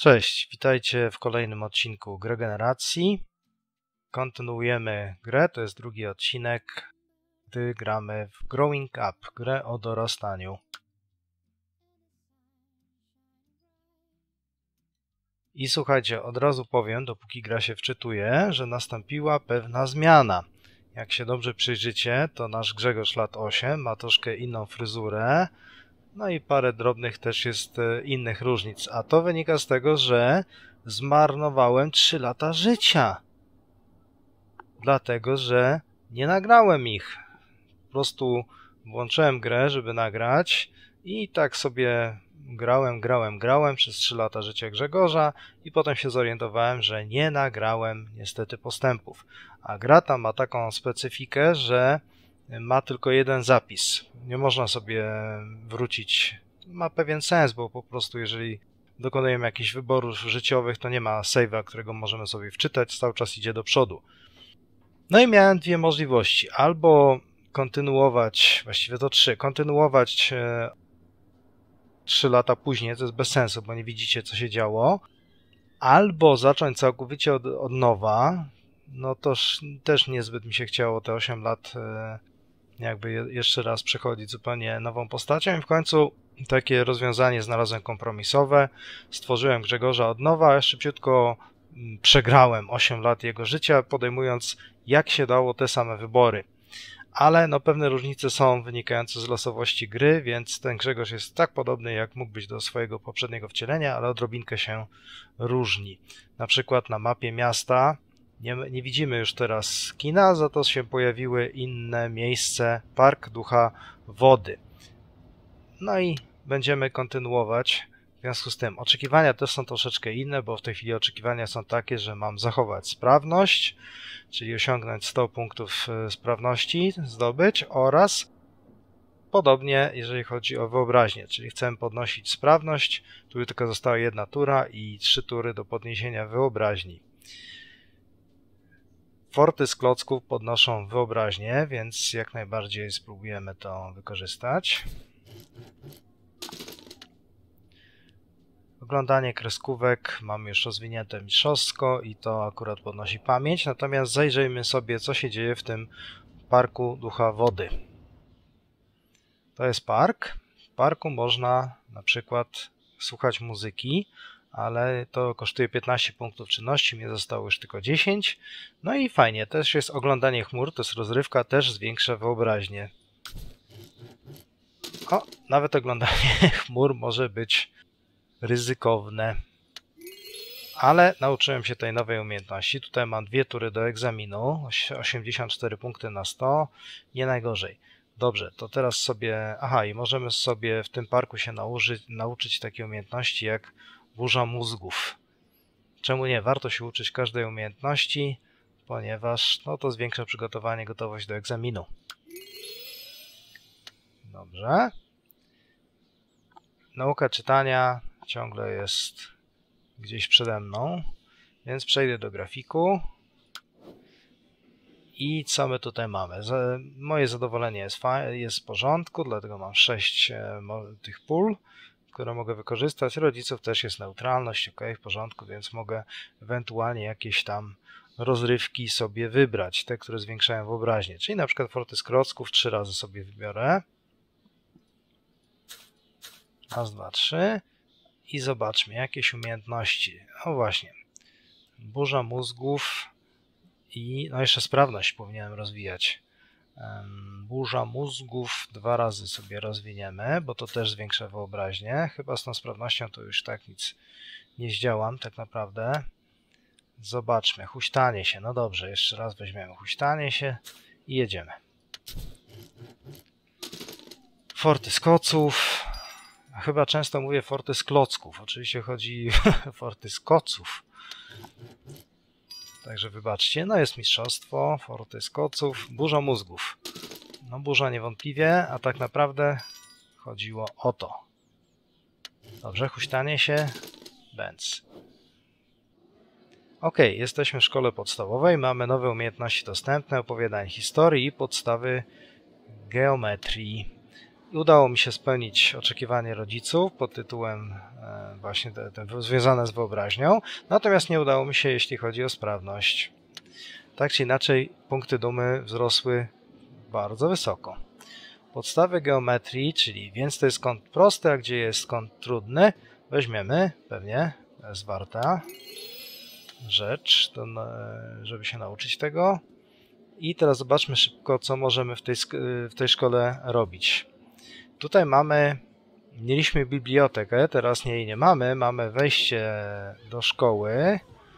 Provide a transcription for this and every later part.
Cześć, witajcie w kolejnym odcinku Regeneracji. Kontynuujemy grę, to jest drugi odcinek, gdy gramy w Growing Up, grę o dorastaniu. I słuchajcie, od razu powiem, dopóki gra się wczytuje, że nastąpiła pewna zmiana. Jak się dobrze przyjrzycie, to nasz Grzegorz lat 8 ma troszkę inną fryzurę, no i parę drobnych też jest innych różnic, a to wynika z tego, że zmarnowałem 3 lata życia. Dlatego, że nie nagrałem ich. Po prostu włączyłem grę, żeby nagrać i tak sobie grałem przez 3 lata życia Grzegorza i potem się zorientowałem, że nie nagrałem niestety postępów. A gra ta ma taką specyfikę, że ma tylko jeden zapis. Nie można sobie wrócić. Ma pewien sens, bo po prostu jeżeli dokonujemy jakichś wyborów życiowych, to nie ma save'a, którego możemy sobie wczytać, cały czas idzie do przodu. No i miałem dwie możliwości. Albo kontynuować, właściwie to trzy, kontynuować 3 lata później, to jest bez sensu, bo nie widzicie, co się działo. Albo zacząć całkowicie od nowa. No to też niezbyt mi się chciało te 8 lat jakby jeszcze raz przechodzić zupełnie nową postacią i w końcu takie rozwiązanie znalazłem kompromisowe. Stworzyłem Grzegorza od nowa, szybciutko przegrałem 8 lat jego życia, podejmując jak się dało te same wybory. Ale no pewne różnice są wynikające z losowości gry, więc ten Grzegorz jest tak podobny, jak mógł być do swojego poprzedniego wcielenia, ale odrobinkę się różni. Na przykład na mapie miasta nie widzimy już teraz kina, za to się pojawiły inne miejsce, Park Ducha Wody. No i będziemy kontynuować. W związku z tym oczekiwania też są troszeczkę inne, bo w tej chwili oczekiwania są takie, że mam zachować sprawność, czyli osiągnąć 100 punktów sprawności, zdobyć, oraz podobnie jeżeli chodzi o wyobraźnię, czyli chcę podnosić sprawność, tu tylko została jedna tura i 3 tury do podniesienia wyobraźni. Forty z klocków podnoszą wyobraźnię, więc jak najbardziej spróbujemy to wykorzystać. Oglądanie kreskówek mam już rozwinięte mistrzowsko i to akurat podnosi pamięć, natomiast zajrzyjmy sobie, co się dzieje w tym Parku Ducha Wody. To jest park. W parku można na przykład słuchać muzyki, ale to kosztuje 15 punktów czynności, mnie zostało już tylko 10. No i fajnie, też jest oglądanie chmur, to jest rozrywka, też zwiększa wyobraźnię. O, nawet oglądanie chmur może być ryzykowne. Ale nauczyłem się tej nowej umiejętności. Tutaj mam 2 tury do egzaminu, 84 punkty na 100, nie najgorzej. Dobrze, to teraz sobie... Aha, i możemy sobie w tym parku się nauczyć takiej umiejętności jak burza mózgów. Czemu nie? Warto się uczyć każdej umiejętności, ponieważ no, to zwiększa przygotowanie, gotowość do egzaminu. Dobrze. Nauka czytania ciągle jest gdzieś przede mną, więc przejdę do grafiku. I co my tutaj mamy? Moje zadowolenie jest w porządku, dlatego mam 6 tych pól, które mogę wykorzystać. Rodziców też jest neutralność, ok, w porządku, więc mogę ewentualnie jakieś tam rozrywki sobie wybrać, te, które zwiększają wyobraźnię. Czyli na przykład forty z klocków 3 razy sobie wybiorę. Raz, 2, 3 i zobaczmy jakieś umiejętności. O właśnie, burza mózgów i no jeszcze sprawność powinienem rozwijać. Burza mózgów 2 razy sobie rozwiniemy, bo to też zwiększa wyobraźnię. Chyba z tą sprawnością to już tak nic nie zdziałam tak naprawdę. Zobaczmy, huśtanie się. No dobrze, jeszcze raz weźmiemy huśtanie się i jedziemy. Forty z koców. Chyba często mówię forty z klocków. Oczywiście chodzi o forty z koców. Także wybaczcie, no jest mistrzostwo, forty z koców, burza mózgów. No burza niewątpliwie, a tak naprawdę chodziło o to. Dobrze, huśtanie się, bęc. Ok, jesteśmy w szkole podstawowej, mamy nowe umiejętności dostępne, opowiadanie historii i podstawy geometrii. I udało mi się spełnić oczekiwanie rodziców pod tytułem właśnie te związane z wyobraźnią, natomiast nie udało mi się, jeśli chodzi o sprawność. Tak czy inaczej, punkty dumy wzrosły bardzo wysoko. Podstawy geometrii, czyli więc to jest kąt prosty, a gdzie jest kąt trudny, weźmiemy pewnie, to jest warta rzecz, żeby się nauczyć tego. I teraz zobaczmy szybko, co możemy w tej szkole robić. Tutaj mieliśmy bibliotekę, teraz jej nie mamy. Mamy wejście do szkoły,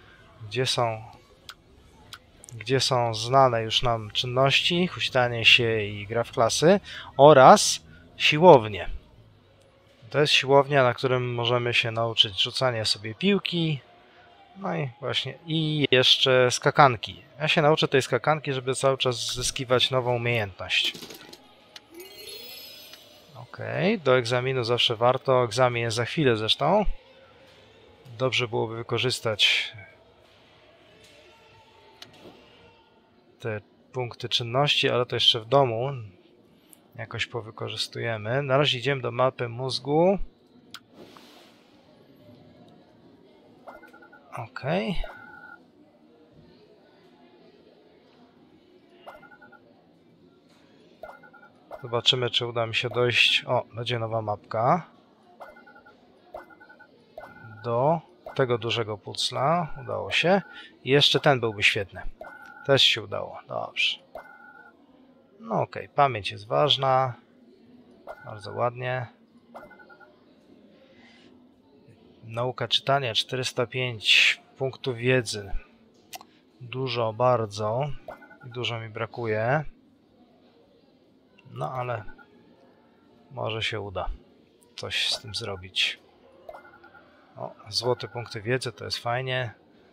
gdzie są znane już nam czynności, huśtanie się i gra w klasy, oraz siłownię. To jest siłownia, na którym możemy się nauczyć rzucania sobie piłki, no i właśnie, i jeszcze skakanki. Ja się nauczę tej skakanki, żeby cały czas zyskiwać nową umiejętność. Ok, do egzaminu zawsze warto. Egzamin jest za chwilę zresztą. Dobrze byłoby wykorzystać te punkty czynności, ale to jeszcze w domu jakoś powykorzystujemy. Na razie idziemy do mapy mózgu. Ok. Zobaczymy, czy uda mi się dojść. O, będzie nowa mapka. Do tego dużego puzzla. Udało się. I jeszcze ten byłby świetny. Też się udało. Dobrze. No ok, pamięć jest ważna. Bardzo ładnie. Nauka czytania 405 punktów wiedzy. Dużo, bardzo. Dużo mi brakuje. No ale może się uda coś z tym zrobić. O, złote punkty wiedzy, to jest fajnie.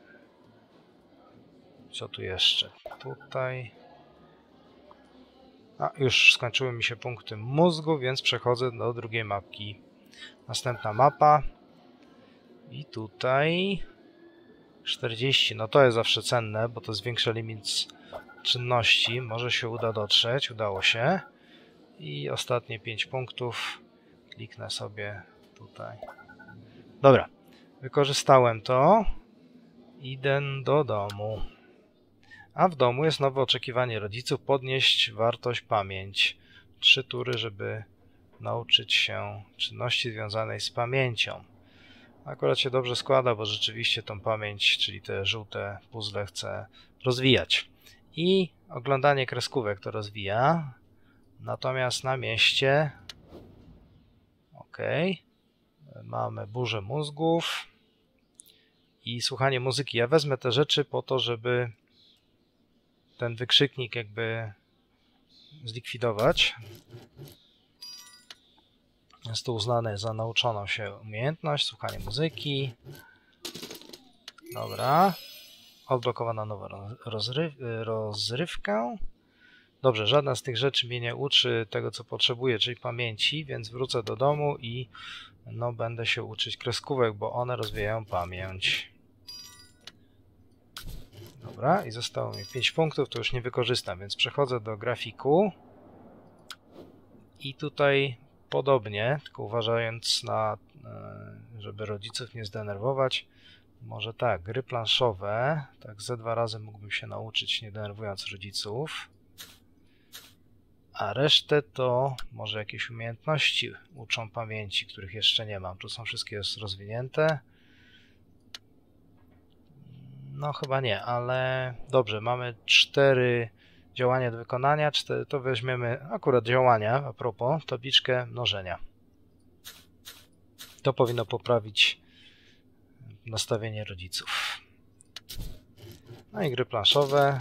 Co tu jeszcze? Tutaj. A, już skończyły mi się punkty mózgu, więc przechodzę do drugiej mapki. Następna mapa. I tutaj 40. No to jest zawsze cenne, bo to zwiększa limit czynności. Może się uda dotrzeć. Udało się. I ostatnie 5 punktów. Kliknę sobie tutaj. Dobra. Wykorzystałem to. Idę do domu. A w domu jest nowe oczekiwanie rodziców. Podnieść wartość pamięć. 3 tury, żeby nauczyć się czynności związanej z pamięcią. Akurat się dobrze składa, bo rzeczywiście tą pamięć, czyli te żółte puzzle chcę rozwijać. I oglądanie kreskówek to rozwija. Natomiast na mieście ok, mamy burzę mózgów i słuchanie muzyki. Ja wezmę te rzeczy po to, żeby ten wykrzyknik jakby zlikwidować. Jest to uznane za nauczoną się umiejętność, słuchanie muzyki. Dobra. Odblokowano nową rozrywkę. Dobrze, żadna z tych rzeczy mnie nie uczy tego, co potrzebuję, czyli pamięci, więc wrócę do domu i no, będę się uczyć kreskówek, bo one rozwijają pamięć. Dobra, i zostało mi 5 punktów, to już nie wykorzystam, więc przechodzę do grafiku. I tutaj podobnie, tylko uważając na, żeby rodziców nie zdenerwować, może tak, gry planszowe, tak ze 2 razy mógłbym się nauczyć, nie denerwując rodziców. A resztę to może jakieś umiejętności uczą pamięci, których jeszcze nie mam. Tu są wszystkie rozwinięte. No chyba nie, ale dobrze, mamy 4 działania do wykonania. To weźmiemy akurat działania, a propos, tabliczkę mnożenia. To powinno poprawić nastawienie rodziców. No i gry planszowe.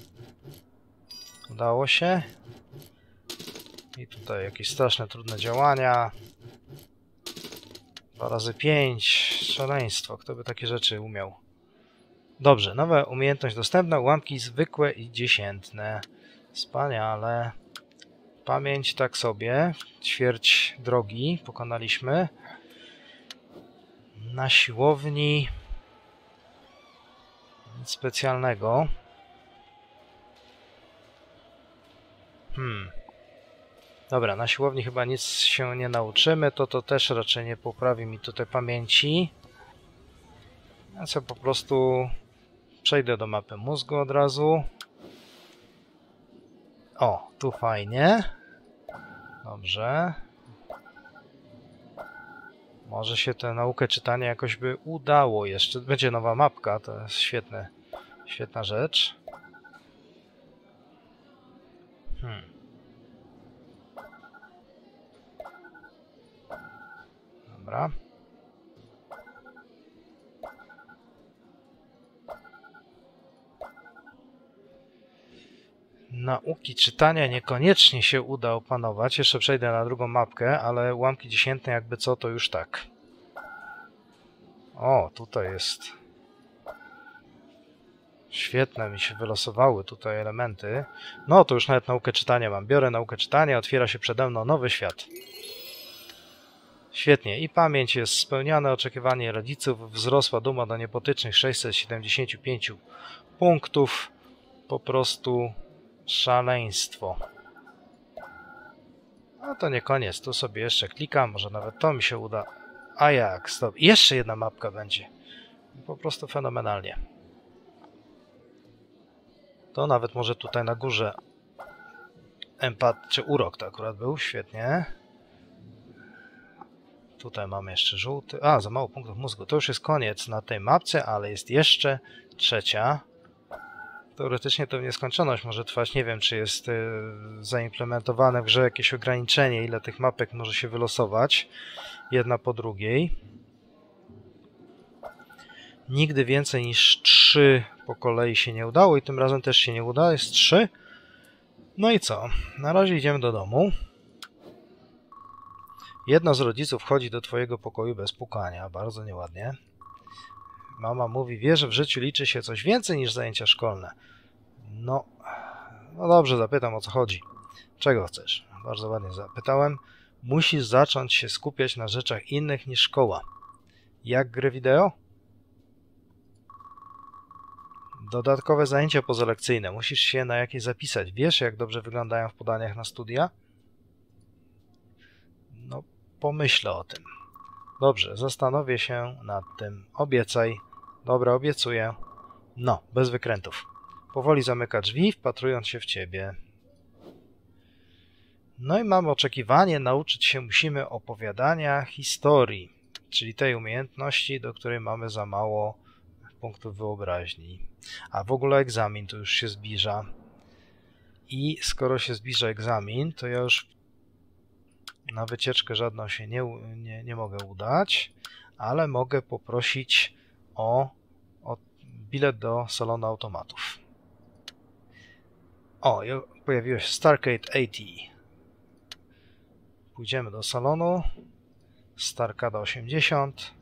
Udało się. I tutaj jakieś straszne, trudne działania. 2 razy 5. Szaleństwo. Kto by takie rzeczy umiał? Dobrze, nowa umiejętność dostępna. Ułamki zwykłe i dziesiętne. Wspaniale. Pamięć tak sobie. Ćwierć drogi pokonaliśmy. Na siłowni nic specjalnego. Dobra, na siłowni chyba nic się nie nauczymy, to też raczej nie poprawi mi tutaj pamięci. Więc ja po prostu przejdę do mapy mózgu od razu. O, tu fajnie. Dobrze. Może się tę naukę czytania jakoś by udało jeszcze. Będzie nowa mapka, to jest świetna rzecz. Dobra. Nauki czytania niekoniecznie się uda opanować. Jeszcze przejdę na drugą mapkę, ale ułamki dziesiętne jakby co, to już tak. O, tutaj jest. Świetne mi się wylosowały tutaj elementy. No, to już nawet naukę czytania mam. Biorę naukę czytania, otwiera się przede mną nowy świat. Świetnie. I pamięć jest spełniane, oczekiwanie rodziców, wzrosła duma do niepotycznych 675 punktów. Po prostu szaleństwo. No to nie koniec. Tu sobie jeszcze klikam, może nawet to mi się uda. A jak? Stop. Jeszcze jedna mapka będzie. Po prostu fenomenalnie. To nawet może tutaj na górze czy urok to akurat był. Świetnie. Tutaj mamy jeszcze żółty. A, za mało punktów mózgu. To już jest koniec na tej mapce, ale jest jeszcze trzecia. Teoretycznie to w nieskończoność może trwać. Nie wiem, czy jest zaimplementowane w grze jakieś ograniczenie, ile tych mapek może się wylosować. Jedna po drugiej. Nigdy więcej niż 3 po kolei się nie udało i tym razem też się nie uda. Jest 3. No i co? Na razie idziemy do domu. Jedna z rodziców wchodzi do twojego pokoju bez pukania. Bardzo nieładnie. Mama mówi, wie, że w życiu liczy się coś więcej niż zajęcia szkolne. No dobrze, zapytam, o co chodzi. Czego chcesz? Bardzo ładnie zapytałem. Musisz zacząć się skupiać na rzeczach innych niż szkoła. Jak gry wideo? Dodatkowe zajęcia pozalekcyjne. Musisz się na jakieś zapisać. Wiesz, jak dobrze wyglądają w podaniach na studia? No, pomyślę o tym. Dobrze, zastanowię się nad tym. Obiecaj. Dobra, obiecuję. No, bez wykrętów. Powoli zamyka drzwi, wpatrując się w ciebie. No i mamy oczekiwanie. Nauczyć się musimy opowiadania historii, czyli tej umiejętności, do której mamy za mało punktów wyobraźni. A w ogóle egzamin to już się zbliża. I skoro się zbliża egzamin, to ja już na wycieczkę żadną się nie mogę udać, ale mogę poprosić o bilet do salonu automatów. O, pojawiło się Starcade 80. Pójdziemy do salonu. Starcade 80.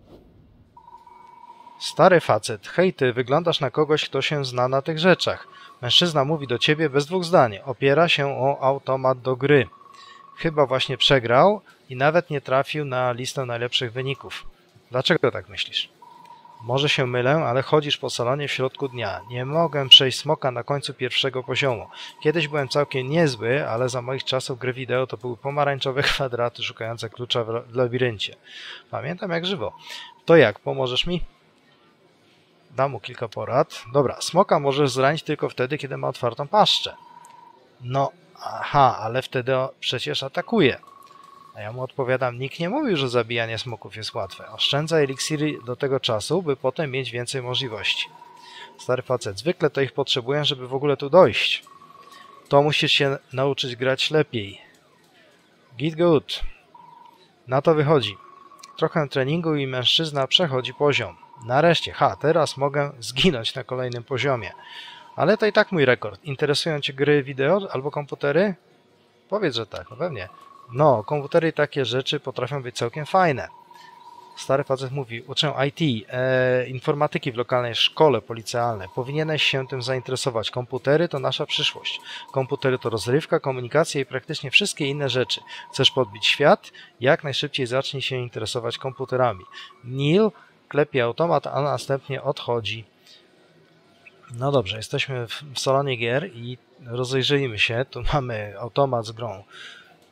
Stary facet, hej ty, wyglądasz na kogoś, kto się zna na tych rzeczach. Mężczyzna mówi do ciebie bez dwóch zdań. Opiera się o automat do gry. Chyba właśnie przegrał i nawet nie trafił na listę najlepszych wyników. Dlaczego tak myślisz? Może się mylę, ale chodzisz po salonie w środku dnia. Nie mogę przejść smoka na końcu pierwszego poziomu. Kiedyś byłem całkiem niezły, ale za moich czasów gry wideo to były pomarańczowe kwadraty szukające klucza w labiryncie. Pamiętam jak żywo. To jak, pomożesz mi? Dam mu kilka porad. Dobra, smoka możesz zranić tylko wtedy, kiedy ma otwartą paszczę. No, aha, ale wtedy przecież atakuje. A ja mu odpowiadam, nikt nie mówił, że zabijanie smoków jest łatwe. Oszczędza eliksiry do tego czasu, by potem mieć więcej możliwości. Stary facet, zwykle to ich potrzebuję, żeby w ogóle tu dojść. To musisz się nauczyć grać lepiej. Git good. Na to wychodzi. Trochę treningu i mężczyzna przechodzi poziom. Nareszcie, teraz mogę zginąć na kolejnym poziomie. Ale to i tak mój rekord. Interesują cię gry wideo albo komputery? Powiedz, że tak, no pewnie. No, komputery i takie rzeczy potrafią być całkiem fajne. Stary facet mówi, uczę IT, informatyki w lokalnej szkole policealnej. Powinieneś się tym zainteresować. Komputery to nasza przyszłość. Komputery to rozrywka, komunikacja i praktycznie wszystkie inne rzeczy. Chcesz podbić świat? Jak najszybciej zacznij się interesować komputerami. Neil klepie automat, a następnie odchodzi. No dobrze, jesteśmy w salonie gier i rozejrzyjmy się. Tu mamy automat z grą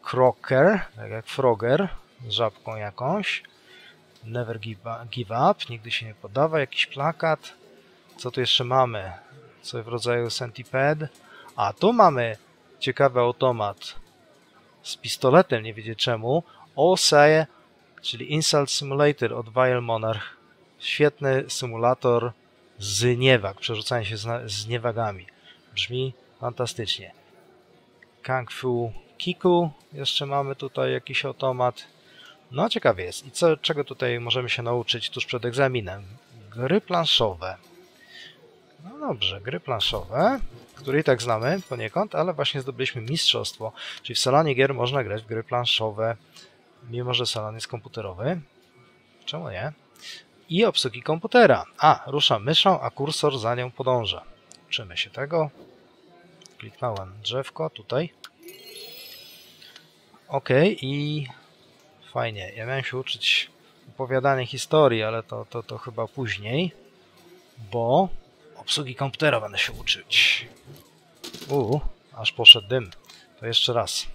Crocker, tak jak Frogger, z żabką jakąś. Never give up, nigdy się nie poddawa, jakiś plakat. Co tu jeszcze mamy? Coś w rodzaju Centipede. A tu mamy ciekawy automat z pistoletem, nie wiedzieć czemu. OSAE, czyli Insult Simulator od Vile Monarch. Świetny symulator zniewag, przerzucanie się z niewagami. Brzmi fantastycznie. Kung Fu Kiku, jeszcze mamy tutaj jakiś automat. No ciekawie jest. I czego tutaj możemy się nauczyć tuż przed egzaminem? Gry planszowe. No dobrze, gry planszowe, które i tak znamy poniekąd, ale właśnie zdobyliśmy mistrzostwo. Czyli w salonie gier można grać w gry planszowe, mimo że salon jest komputerowy. Czemu nie? I obsługi komputera. Ruszam myszą, a kursor za nią podąża. Uczymy się tego. Kliknąłem drzewko tutaj. OK, i fajnie. Ja miałem się uczyć opowiadania historii, ale to chyba później, bo obsługi komputera będę się uczyć. Aż poszedł dym. To jeszcze raz.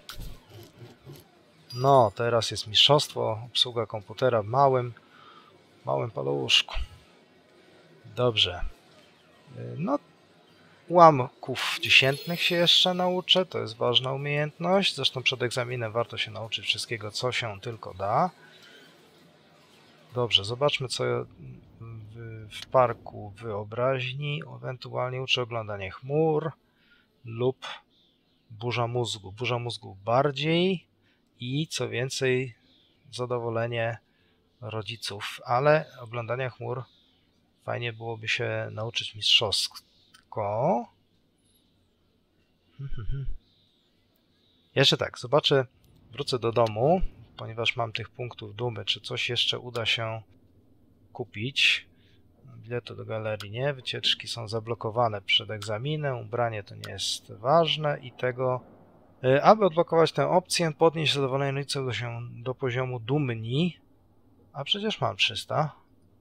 No, teraz jest mistrzostwo, obsługa komputera w małym paluszku. Dobrze. No, ułamków dziesiętnych się jeszcze nauczę, to jest ważna umiejętność. Zresztą przed egzaminem warto się nauczyć wszystkiego, co się tylko da. Dobrze, zobaczmy, co w parku wyobraźni. Ewentualnie uczę oglądanie chmur lub burza mózgu. Burza mózgu bardziej i co więcej zadowolenie rodziców, ale oglądania chmur fajnie byłoby się nauczyć mistrzowsko. Jeszcze tak, zobaczę, wrócę do domu, ponieważ mam tych punktów dumy, czy coś jeszcze uda się kupić. Biletu do galerii nie, wycieczki są zablokowane przed egzaminem, ubranie to nie jest ważne i tego, aby odblokować tę opcję, podnieść zadowolenie rodziców do poziomu dumni, a przecież mam 300.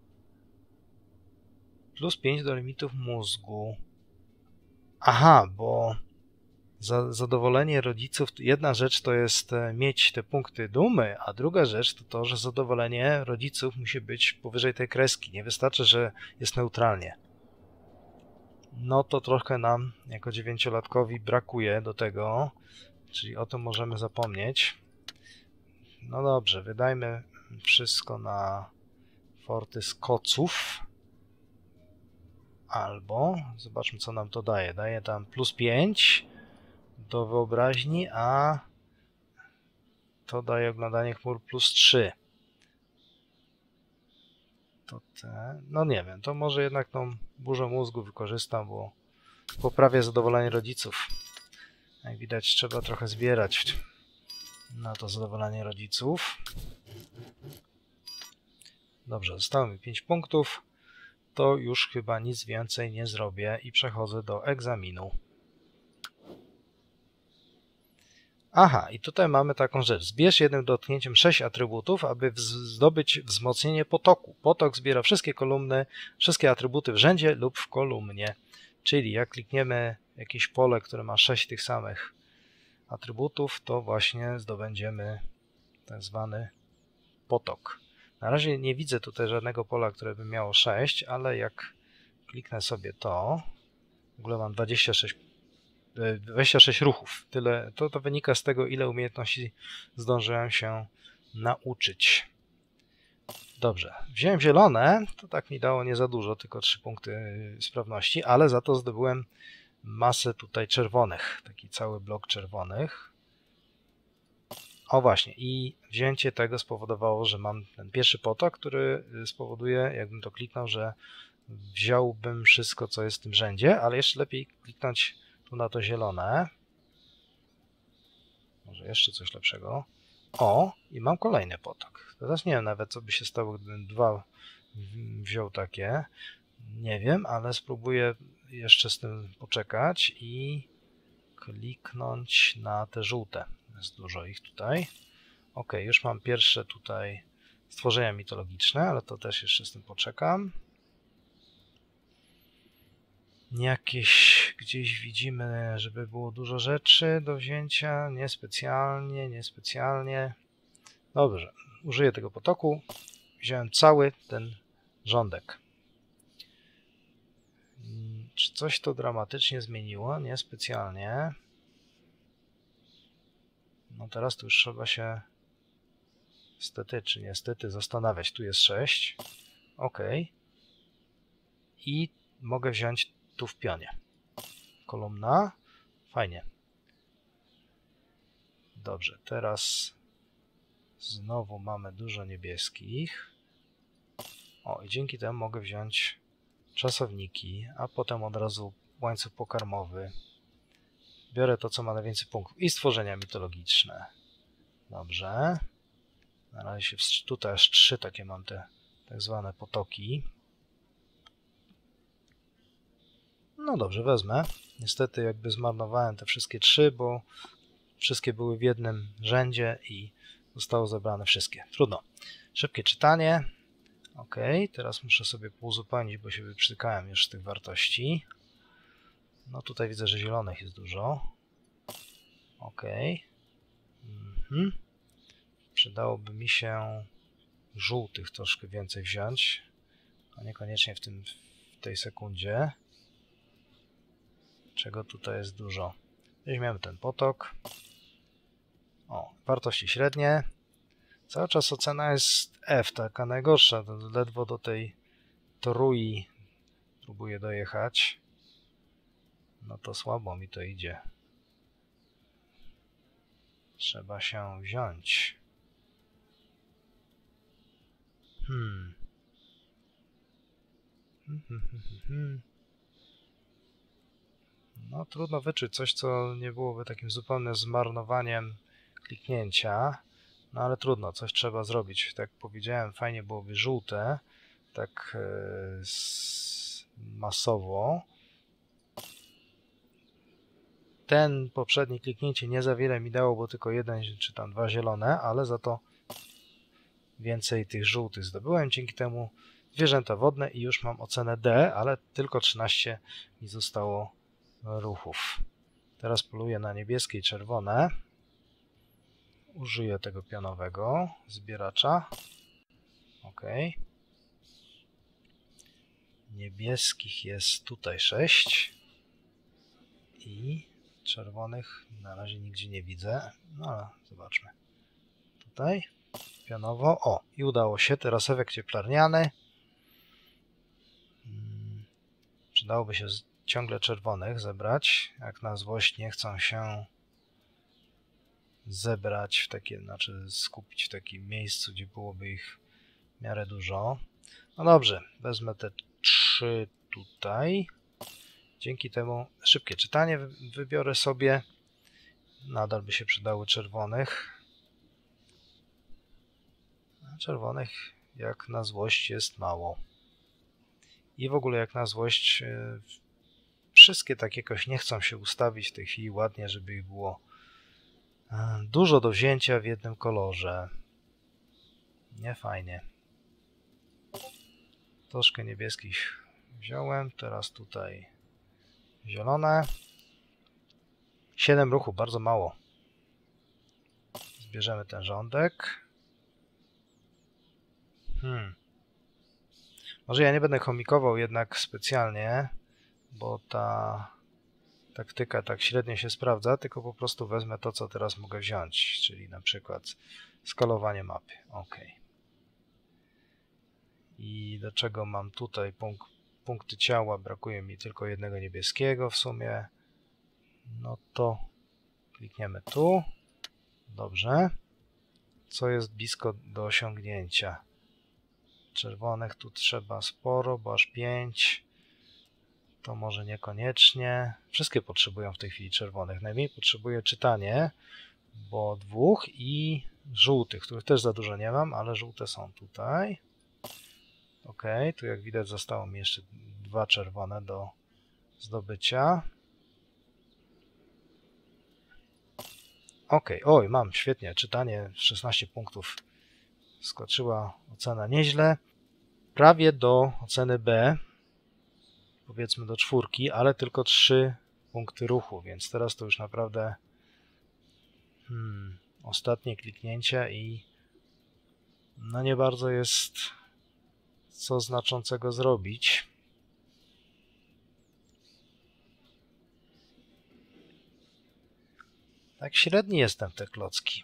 Plus 5 do limitów mózgu. Aha, bo zadowolenie rodziców, jedna rzecz to jest mieć te punkty dumy, a druga rzecz to to, że zadowolenie rodziców musi być powyżej tej kreski. Nie wystarczy, że jest neutralnie. No to trochę nam jako 9-latkowi brakuje do tego, czyli o tym możemy zapomnieć. No dobrze, wydajmy wszystko na forty z koców. Albo, zobaczmy co nam to daje. Daje tam plus 5 do wyobraźni, a to daje oglądanie chmur plus 3. No nie wiem, to może jednak tą burzę mózgu wykorzystam, bo poprawię zadowolenie rodziców. Jak widać, trzeba trochę zbierać na to zadowolenie rodziców. Dobrze, zostało mi 5 punktów. To już chyba nic więcej nie zrobię i przechodzę do egzaminu. Aha, i tutaj mamy taką rzecz. Zbierz jednym dotknięciem 6 atrybutów, aby zdobyć wzmocnienie potoku. Potok zbiera wszystkie kolumny, wszystkie atrybuty w rzędzie lub w kolumnie. Czyli jak klikniemy jakieś pole, które ma 6 tych samych atrybutów, to właśnie zdobędziemy tak zwany potok. Na razie nie widzę tutaj żadnego pola, które by miało 6, ale jak kliknę sobie to, w ogóle mam 26 ruchów. Tyle, to wynika z tego, ile umiejętności zdążyłem się nauczyć. Dobrze, wziąłem zielone, to tak mi dało nie za dużo, tylko 3 punkty sprawności, ale za to zdobyłem masę tutaj czerwonych, taki cały blok czerwonych. O właśnie, i wzięcie tego spowodowało, że mam ten pierwszy potok, który spowoduje, jakbym to kliknął, że wziąłbym wszystko, co jest w tym rzędzie, ale jeszcze lepiej kliknąć tu na to zielone. Może jeszcze coś lepszego. O, i mam kolejny potok. Teraz nie wiem nawet, co by się stało, gdybym 2 wziął takie. Nie wiem, ale spróbuję jeszcze z tym poczekać i kliknąć na te żółte. Jest dużo ich tutaj. Ok, już mam pierwsze tutaj stworzenia mitologiczne, ale to też jeszcze z tym poczekam. Jakieś gdzieś widzimy, żeby było dużo rzeczy do wzięcia. Niespecjalnie, niespecjalnie. Dobrze, użyję tego potoku. Wziąłem cały ten rządek. Czy coś to dramatycznie zmieniło? Niespecjalnie. No teraz tu już trzeba się stety czy niestety zastanawiać. Tu jest 6. OK. I mogę wziąć tu w pionie. Kolumna. Fajnie. Dobrze, teraz znowu mamy dużo niebieskich. O, i dzięki temu mogę wziąć czasowniki, a potem od razu łańcuch pokarmowy. Biorę to, co ma najwięcej punktów i stworzenia mitologiczne. Dobrze. Na razie tutaj aż 3 takie mam te tak zwane potoki. No dobrze, wezmę. Niestety jakby zmarnowałem te wszystkie 3, bo wszystkie były w jednym rzędzie i zostało zebrane wszystkie. Trudno. Szybkie czytanie. OK, teraz muszę sobie uzupełnić, bo się wyprztykałem już z tych wartości. No tutaj widzę, że zielonych jest dużo. OK. Przydałoby mi się żółtych troszkę więcej wziąć, a niekoniecznie w tej sekundzie. Czego tutaj jest dużo. Weźmiemy ten potok. O, wartości średnie. Cały czas ocena jest F, taka najgorsza. Ledwo do tej trój próbuję dojechać. No to słabo mi to idzie. Trzeba się wziąć. No trudno wyczuć coś, co nie byłoby takim zupełnym zmarnowaniem kliknięcia. No ale trudno, coś trzeba zrobić. Tak jak powiedziałem, fajnie byłoby żółte, tak masowo. Ten poprzednie kliknięcie nie za wiele mi dało, bo tylko 1 czy tam 2 zielone, ale za to więcej tych żółtych zdobyłem. Dzięki temu zwierzęta wodne i już mam ocenę D, ale tylko 13 mi zostało ruchów. Teraz poluję na niebieskie i czerwone. Użyję tego pionowego zbieracza. OK. Niebieskich jest tutaj 6 i czerwonych na razie nigdzie nie widzę, no ale zobaczmy. Tutaj pionowo. O, i udało się. Teraz efekt cieplarniany. Przydałoby się ciągle czerwonych zebrać. Jak na złość nie chcą się zebrać w takie, znaczy skupić w takim miejscu, gdzie byłoby ich w miarę dużo. No dobrze, wezmę te 3 tutaj. Dzięki temu szybkie czytanie wybiorę sobie. Nadal by się przydały czerwonych. A czerwonych jak na złość jest mało. I w ogóle jak na złość wszystkie tak jakoś nie chcą się ustawić w tej chwili ładnie, żeby ich było dużo do wzięcia w jednym kolorze. Nie fajnie. Troszkę niebieskich wziąłem. Teraz tutaj zielone. 7 ruchów, bardzo mało. Zbierzemy ten rządek. Może ja nie będę chomikował jednak specjalnie, bo ta taktyka tak średnio się sprawdza, tylko po prostu wezmę to, co teraz mogę wziąć, czyli na przykład skalowanie mapy. OK. I do czego mam tutaj punkty ciała? Brakuje mi tylko jednego niebieskiego w sumie. No to klikniemy tu. Dobrze. Co jest blisko do osiągnięcia? Czerwonych tu trzeba sporo, bo aż 5. To może niekoniecznie. Wszystkie potrzebują w tej chwili czerwonych. Najmniej potrzebuję czytanie, bo 2 i żółtych, których też za dużo nie mam, ale żółte są tutaj. OK, tu jak widać zostało mi jeszcze 2 czerwone do zdobycia. OK, oj, mam, świetnie, czytanie 16 punktów. Skoczyła ocena nieźle. Prawie do oceny B. Powiedzmy do 4, ale tylko 3 punkty ruchu, więc teraz to już naprawdę ostatnie kliknięcie i no nie bardzo jest co znaczącego zrobić. Tak średni jestem w te klocki.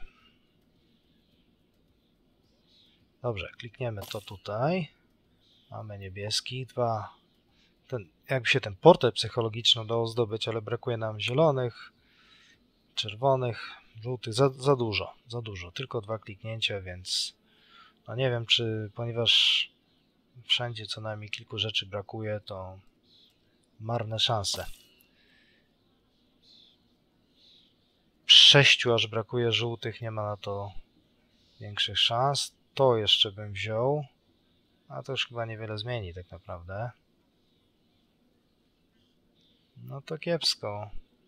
Dobrze, klikniemy to tutaj. Mamy niebieski, jakby się ten portret psychologiczny udało zdobyć, ale brakuje nam zielonych, czerwonych, żółtych, za dużo, tylko 2 kliknięcia, więc no nie wiem, czy ponieważ wszędzie co najmniej kilku rzeczy brakuje, to marne szanse. 6 aż brakuje żółtych, nie ma na to większych szans. To jeszcze bym wziął, a to już chyba niewiele zmieni tak naprawdę. No to kiepsko.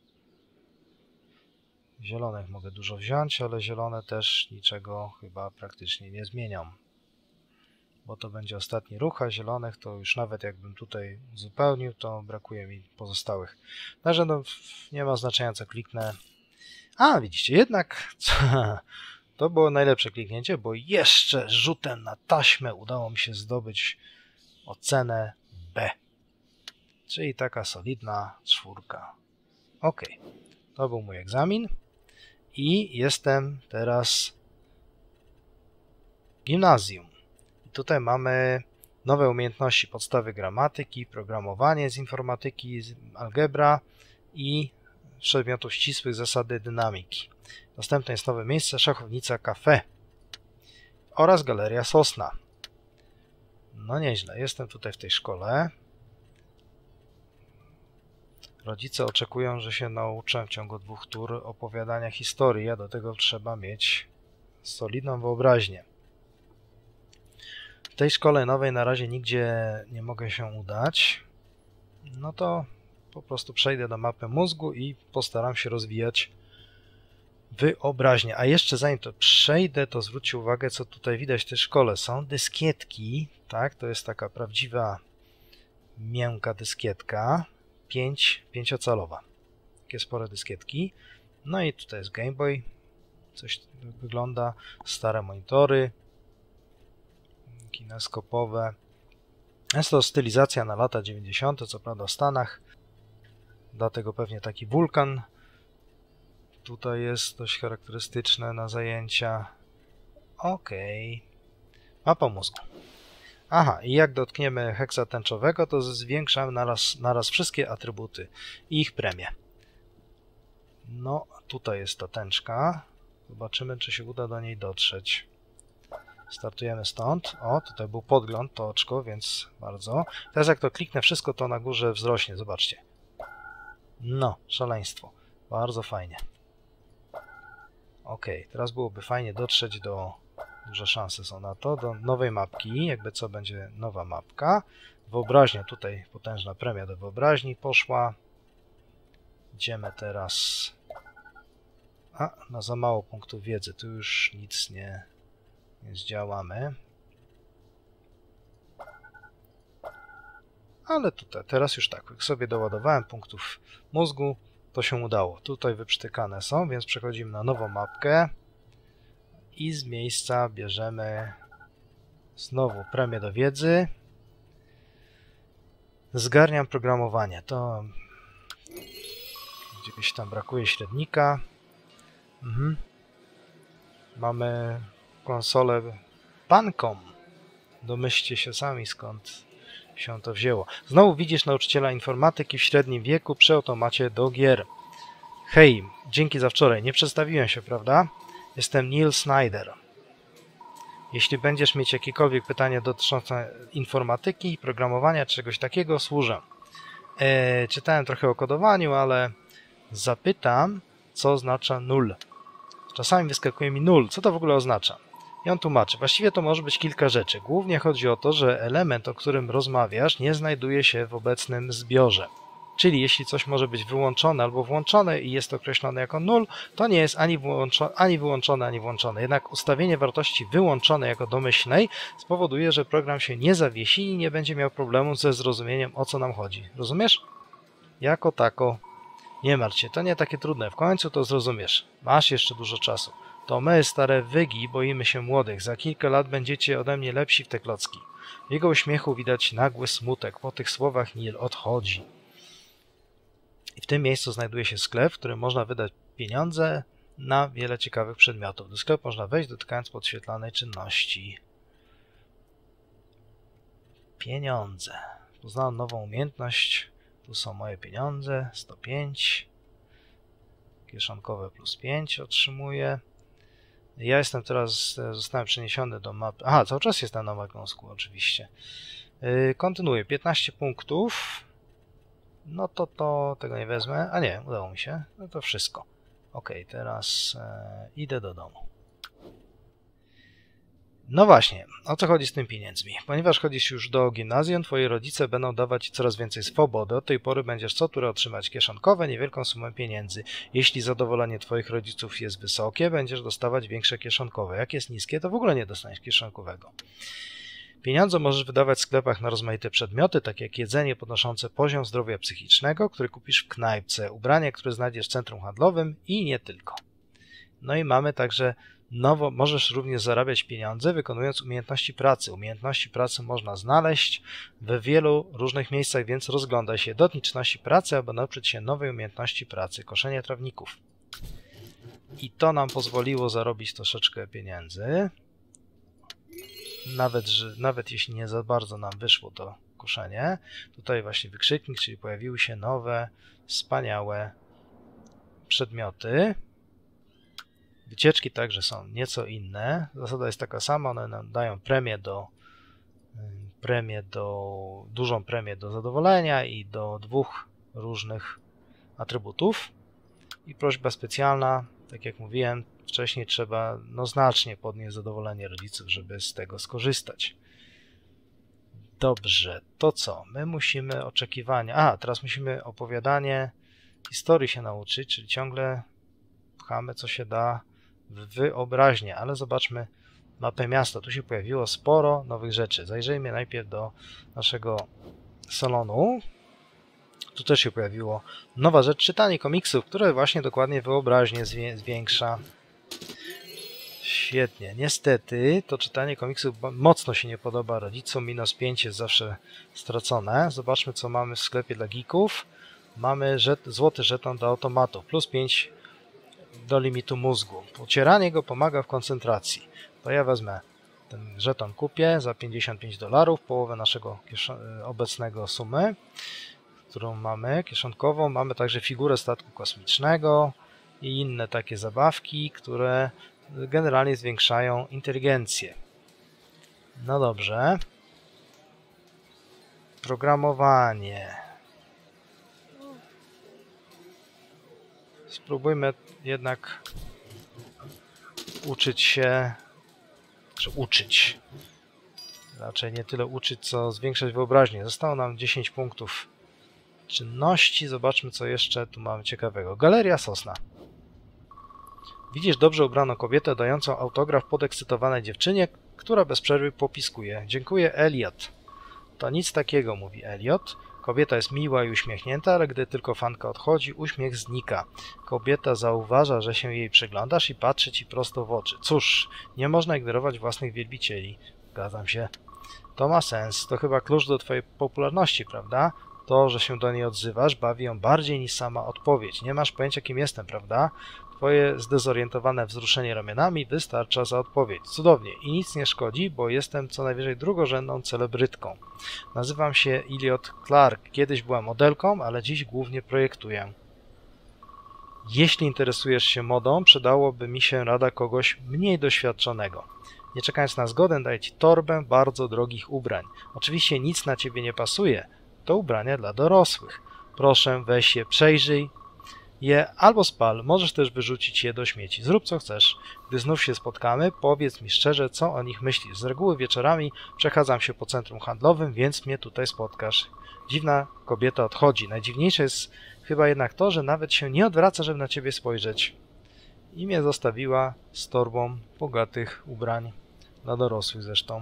Zielonych mogę dużo wziąć, ale zielone też niczego chyba praktycznie nie zmienią. Bo to będzie ostatni ruch, a zielonych to już nawet jakbym tutaj uzupełnił, to brakuje mi pozostałych. Także no, nie ma znaczenia co kliknę. A, widzicie, jednak to było najlepsze kliknięcie, bo jeszcze rzutem na taśmę udało mi się zdobyć ocenę B. Czyli taka solidna 4. Ok, to był mój egzamin i jestem teraz w gimnazjum. I tutaj mamy nowe umiejętności, podstawy gramatyki, programowanie z informatyki, algebra i przedmiotów ścisłych, zasady dynamiki. Następne jest nowe miejsce, szachownica Cafe oraz Galeria Sosna. No nieźle, jestem tutaj w tej szkole. Rodzice oczekują, że się nauczę w ciągu 2 tur opowiadania historii, a do tego trzeba mieć solidną wyobraźnię. W tej szkole nowej na razie nigdzie nie mogę się udać. No to po prostu przejdę do mapy mózgu i postaram się rozwijać wyobraźnię. A jeszcze zanim to przejdę, to zwróćcie uwagę, co tutaj widać w tej szkole. Są dyskietki, tak? To jest taka prawdziwa miękka dyskietka. 5-calowa. Takie spore dyskietki. No i tutaj jest Game Boy. Coś wygląda. Stare monitory. Kineskopowe. Jest to stylizacja na lata 90. Co prawda w Stanach. Dlatego pewnie taki wulkan. Tutaj jest dość charakterystyczne na zajęcia. Ok. Mapa mózgu. Aha, i jak dotkniemy heksa tęczowego, to zwiększamy naraz wszystkie atrybuty i ich premię. No, tutaj jest ta tęczka. Zobaczymy, czy się uda do niej dotrzeć. Startujemy stąd. O, tutaj był podgląd, to oczko, więc bardzo. Teraz jak to kliknę wszystko, to na górze wzrośnie, zobaczcie. No, szaleństwo. Bardzo fajnie. Ok, teraz byłoby fajnie dotrzeć do... Duże szanse są na to. Do nowej mapki, jakby co będzie nowa mapka. Wyobraźnia, tutaj potężna premia do wyobraźni poszła. Idziemy teraz... na za mało punktów wiedzy. Tu już nic nie zdziałamy. Ale tutaj, teraz już tak, jak sobie doładowałem punktów mózgu, to się udało. Tutaj wyprztykane są, więc przechodzimy na nową mapkę. I z miejsca bierzemy znowu premię do wiedzy. Zgarniam programowanie. To gdzieś tam brakuje średnika. Mamy konsolę Pancom. Domyślcie się sami, skąd się to wzięło. Znowu widzisz nauczyciela informatyki w średnim wieku przy automacie do gier. Hej, dzięki za wczoraj. Nie przedstawiłem się, prawda? Jestem Neil Snyder. Jeśli będziesz mieć jakiekolwiek pytania dotyczące informatyki, programowania, czegoś takiego, służę. Czytałem trochę o kodowaniu, ale zapytam, co oznacza null. Czasami wyskakuje mi null. Co to w ogóle oznacza? I on tłumaczy. Właściwie to może być kilka rzeczy. Głównie chodzi o to, że element, o którym rozmawiasz, nie znajduje się w obecnym zbiorze. Czyli jeśli coś może być wyłączone albo włączone i jest określone jako null, to nie jest ani wyłączone, ani włączone. Jednak ustawienie wartości wyłączonej jako domyślnej spowoduje, że program się nie zawiesi i nie będzie miał problemu ze zrozumieniem, o co nam chodzi. Rozumiesz? Jako tako. Nie martw się, to nie takie trudne. W końcu to zrozumiesz. Masz jeszcze dużo czasu. To my, stare wygi, boimy się młodych. Za kilka lat będziecie ode mnie lepsi w te klocki. W jego uśmiechu widać nagły smutek. Po tych słowach Neil odchodzi. I w tym miejscu znajduje się sklep, w którym można wydać pieniądze na wiele ciekawych przedmiotów. Do sklepu można wejść, dotykając podświetlanej czynności. Pieniądze. Poznałem nową umiejętność. Tu są moje pieniądze. 105. Kieszonkowe plus 5 otrzymuję. Ja jestem teraz, zostałem przeniesiony do mapy. Aha, cały czas jestem na Magnosku oczywiście. Kontynuuję. 15 punktów. No to tego nie wezmę. A nie, udało mi się. No to wszystko. Ok, teraz idę do domu. No właśnie, o co chodzi z tym pieniędzmi? Ponieważ chodzisz już do gimnazjum, twoi rodzice będą dawać ci coraz więcej swobody. Od tej pory będziesz co turę otrzymać kieszonkowe, niewielką sumę pieniędzy. Jeśli zadowolenie twoich rodziców jest wysokie, będziesz dostawać większe kieszonkowe. Jak jest niskie, to w ogóle nie dostaniesz kieszonkowego. Pieniądze możesz wydawać w sklepach na rozmaite przedmioty, takie jak jedzenie podnoszące poziom zdrowia psychicznego, który kupisz w knajpce, ubranie, które znajdziesz w centrum handlowym i nie tylko. No i mamy także możesz również zarabiać pieniądze, wykonując umiejętności pracy. Umiejętności pracy można znaleźć w wielu różnych miejscach, więc rozglądaj się. Dotknij czynności pracy, aby nauczyć się nowej umiejętności pracy. Koszenie trawników. I to nam pozwoliło zarobić troszeczkę pieniędzy. Nawet jeśli nie za bardzo nam wyszło to koszenie. Tutaj właśnie wykrzyknik, czyli pojawiły się nowe, wspaniałe przedmioty. Wycieczki także są nieco inne. Zasada jest taka sama, one nam dają dużą premię do zadowolenia i do 2 różnych atrybutów. I prośba specjalna, tak jak mówiłem wcześniej, trzeba znacznie podnieść zadowolenie rodziców, żeby z tego skorzystać. Dobrze, to co? My musimy oczekiwania. Teraz musimy opowiadanie historii się nauczyć, czyli ciągle pchamy co się da w wyobraźnię, ale zobaczmy mapę miasta. Tu się pojawiło sporo nowych rzeczy. Zajrzyjmy najpierw do naszego salonu. Tu też się pojawiło nowa rzecz, czytanie komiksów, które właśnie dokładnie wyobraźnię zwiększa. Świetnie. Niestety to czytanie komiksów mocno się nie podoba rodzicom. -5 jest zawsze stracone. Zobaczmy, co mamy w sklepie dla geeków. Mamy złoty żeton do automatów, +5 do limitu mózgu. Pocieranie go pomaga w koncentracji. To ja wezmę ten żeton, kupię za $55, połowę naszego obecnego sumy, którą mamy kieszonkową. Mamy także figurę statku kosmicznego i inne takie zabawki, które generalnie zwiększają inteligencję. No dobrze. Programowanie. Spróbujmy jednak uczyć się, czy uczyć. Raczej nie tyle uczyć, co zwiększać wyobraźnię. Zostało nam 10 punktów czynności. Zobaczmy, co jeszcze tu mamy ciekawego. Galeria Sosna. Widzisz dobrze ubraną kobietę dającą autograf podekscytowanej dziewczynie, która bez przerwy popiskuje. Dziękuję, Elliot. To nic takiego, mówi Elliot. Kobieta jest miła i uśmiechnięta, ale gdy tylko fanka odchodzi, uśmiech znika. Kobieta zauważa, że się jej przyglądasz i patrzy ci prosto w oczy. Cóż, nie można ignorować własnych wielbicieli. Zgadzam się. To ma sens. To chyba klucz do twojej popularności, prawda? To, że się do niej odzywasz, bawi ją bardziej niż sama odpowiedź. Nie masz pojęcia, kim jestem, prawda? Twoje zdezorientowane wzruszenie ramionami wystarcza za odpowiedź. Cudownie i nic nie szkodzi, bo jestem co najwyżej drugorzędną celebrytką. Nazywam się Elliot Clark. Kiedyś byłam modelką, ale dziś głównie projektuję. Jeśli interesujesz się modą, przydałoby mi się rada kogoś mniej doświadczonego. Nie czekając na zgodę, daję ci torbę bardzo drogich ubrań. Oczywiście nic na ciebie nie pasuje. To ubrania dla dorosłych. Proszę, weź je, przejrzyj je albo spal, możesz też wyrzucić je do śmieci. Zrób co chcesz. Gdy znów się spotkamy, powiedz mi szczerze, co o nich myślisz. Z reguły wieczorami przechadzam się po centrum handlowym, więc mnie tutaj spotkasz. Dziwna kobieta odchodzi. Najdziwniejsze jest chyba jednak to, że nawet się nie odwraca, żeby na ciebie spojrzeć. I mnie zostawiła z torbą bogatych ubrań, dla dorosłych zresztą.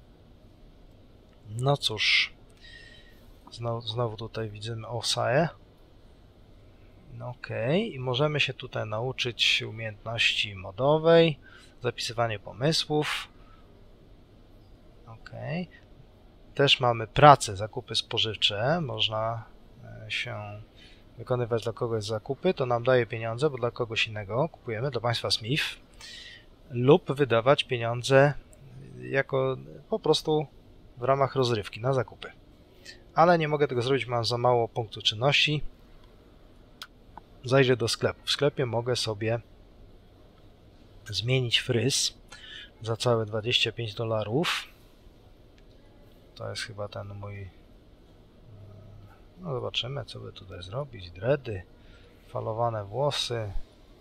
No cóż, znowu tutaj widzimy Osae. Ok, i możemy się tutaj nauczyć umiejętności modowej, zapisywanie pomysłów. Ok. Też mamy pracę, zakupy spożywcze. Można się wykonywać dla kogoś zakupy, to nam daje pieniądze, bo dla kogoś innego kupujemy, dla państwa Smith. Lub wydawać pieniądze jako po prostu w ramach rozrywki na zakupy. Ale nie mogę tego zrobić, mam za mało punktów czynności. Zajrzę do sklepu. W sklepie mogę sobie zmienić fryz za całe $25. To jest chyba ten mój... No zobaczymy, co by tutaj zrobić. Dready, falowane włosy.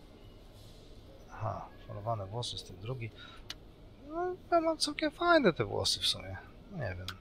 Aha, falowane włosy z tym drugi. No, ja mam całkiem fajne te włosy w sumie. Nie wiem.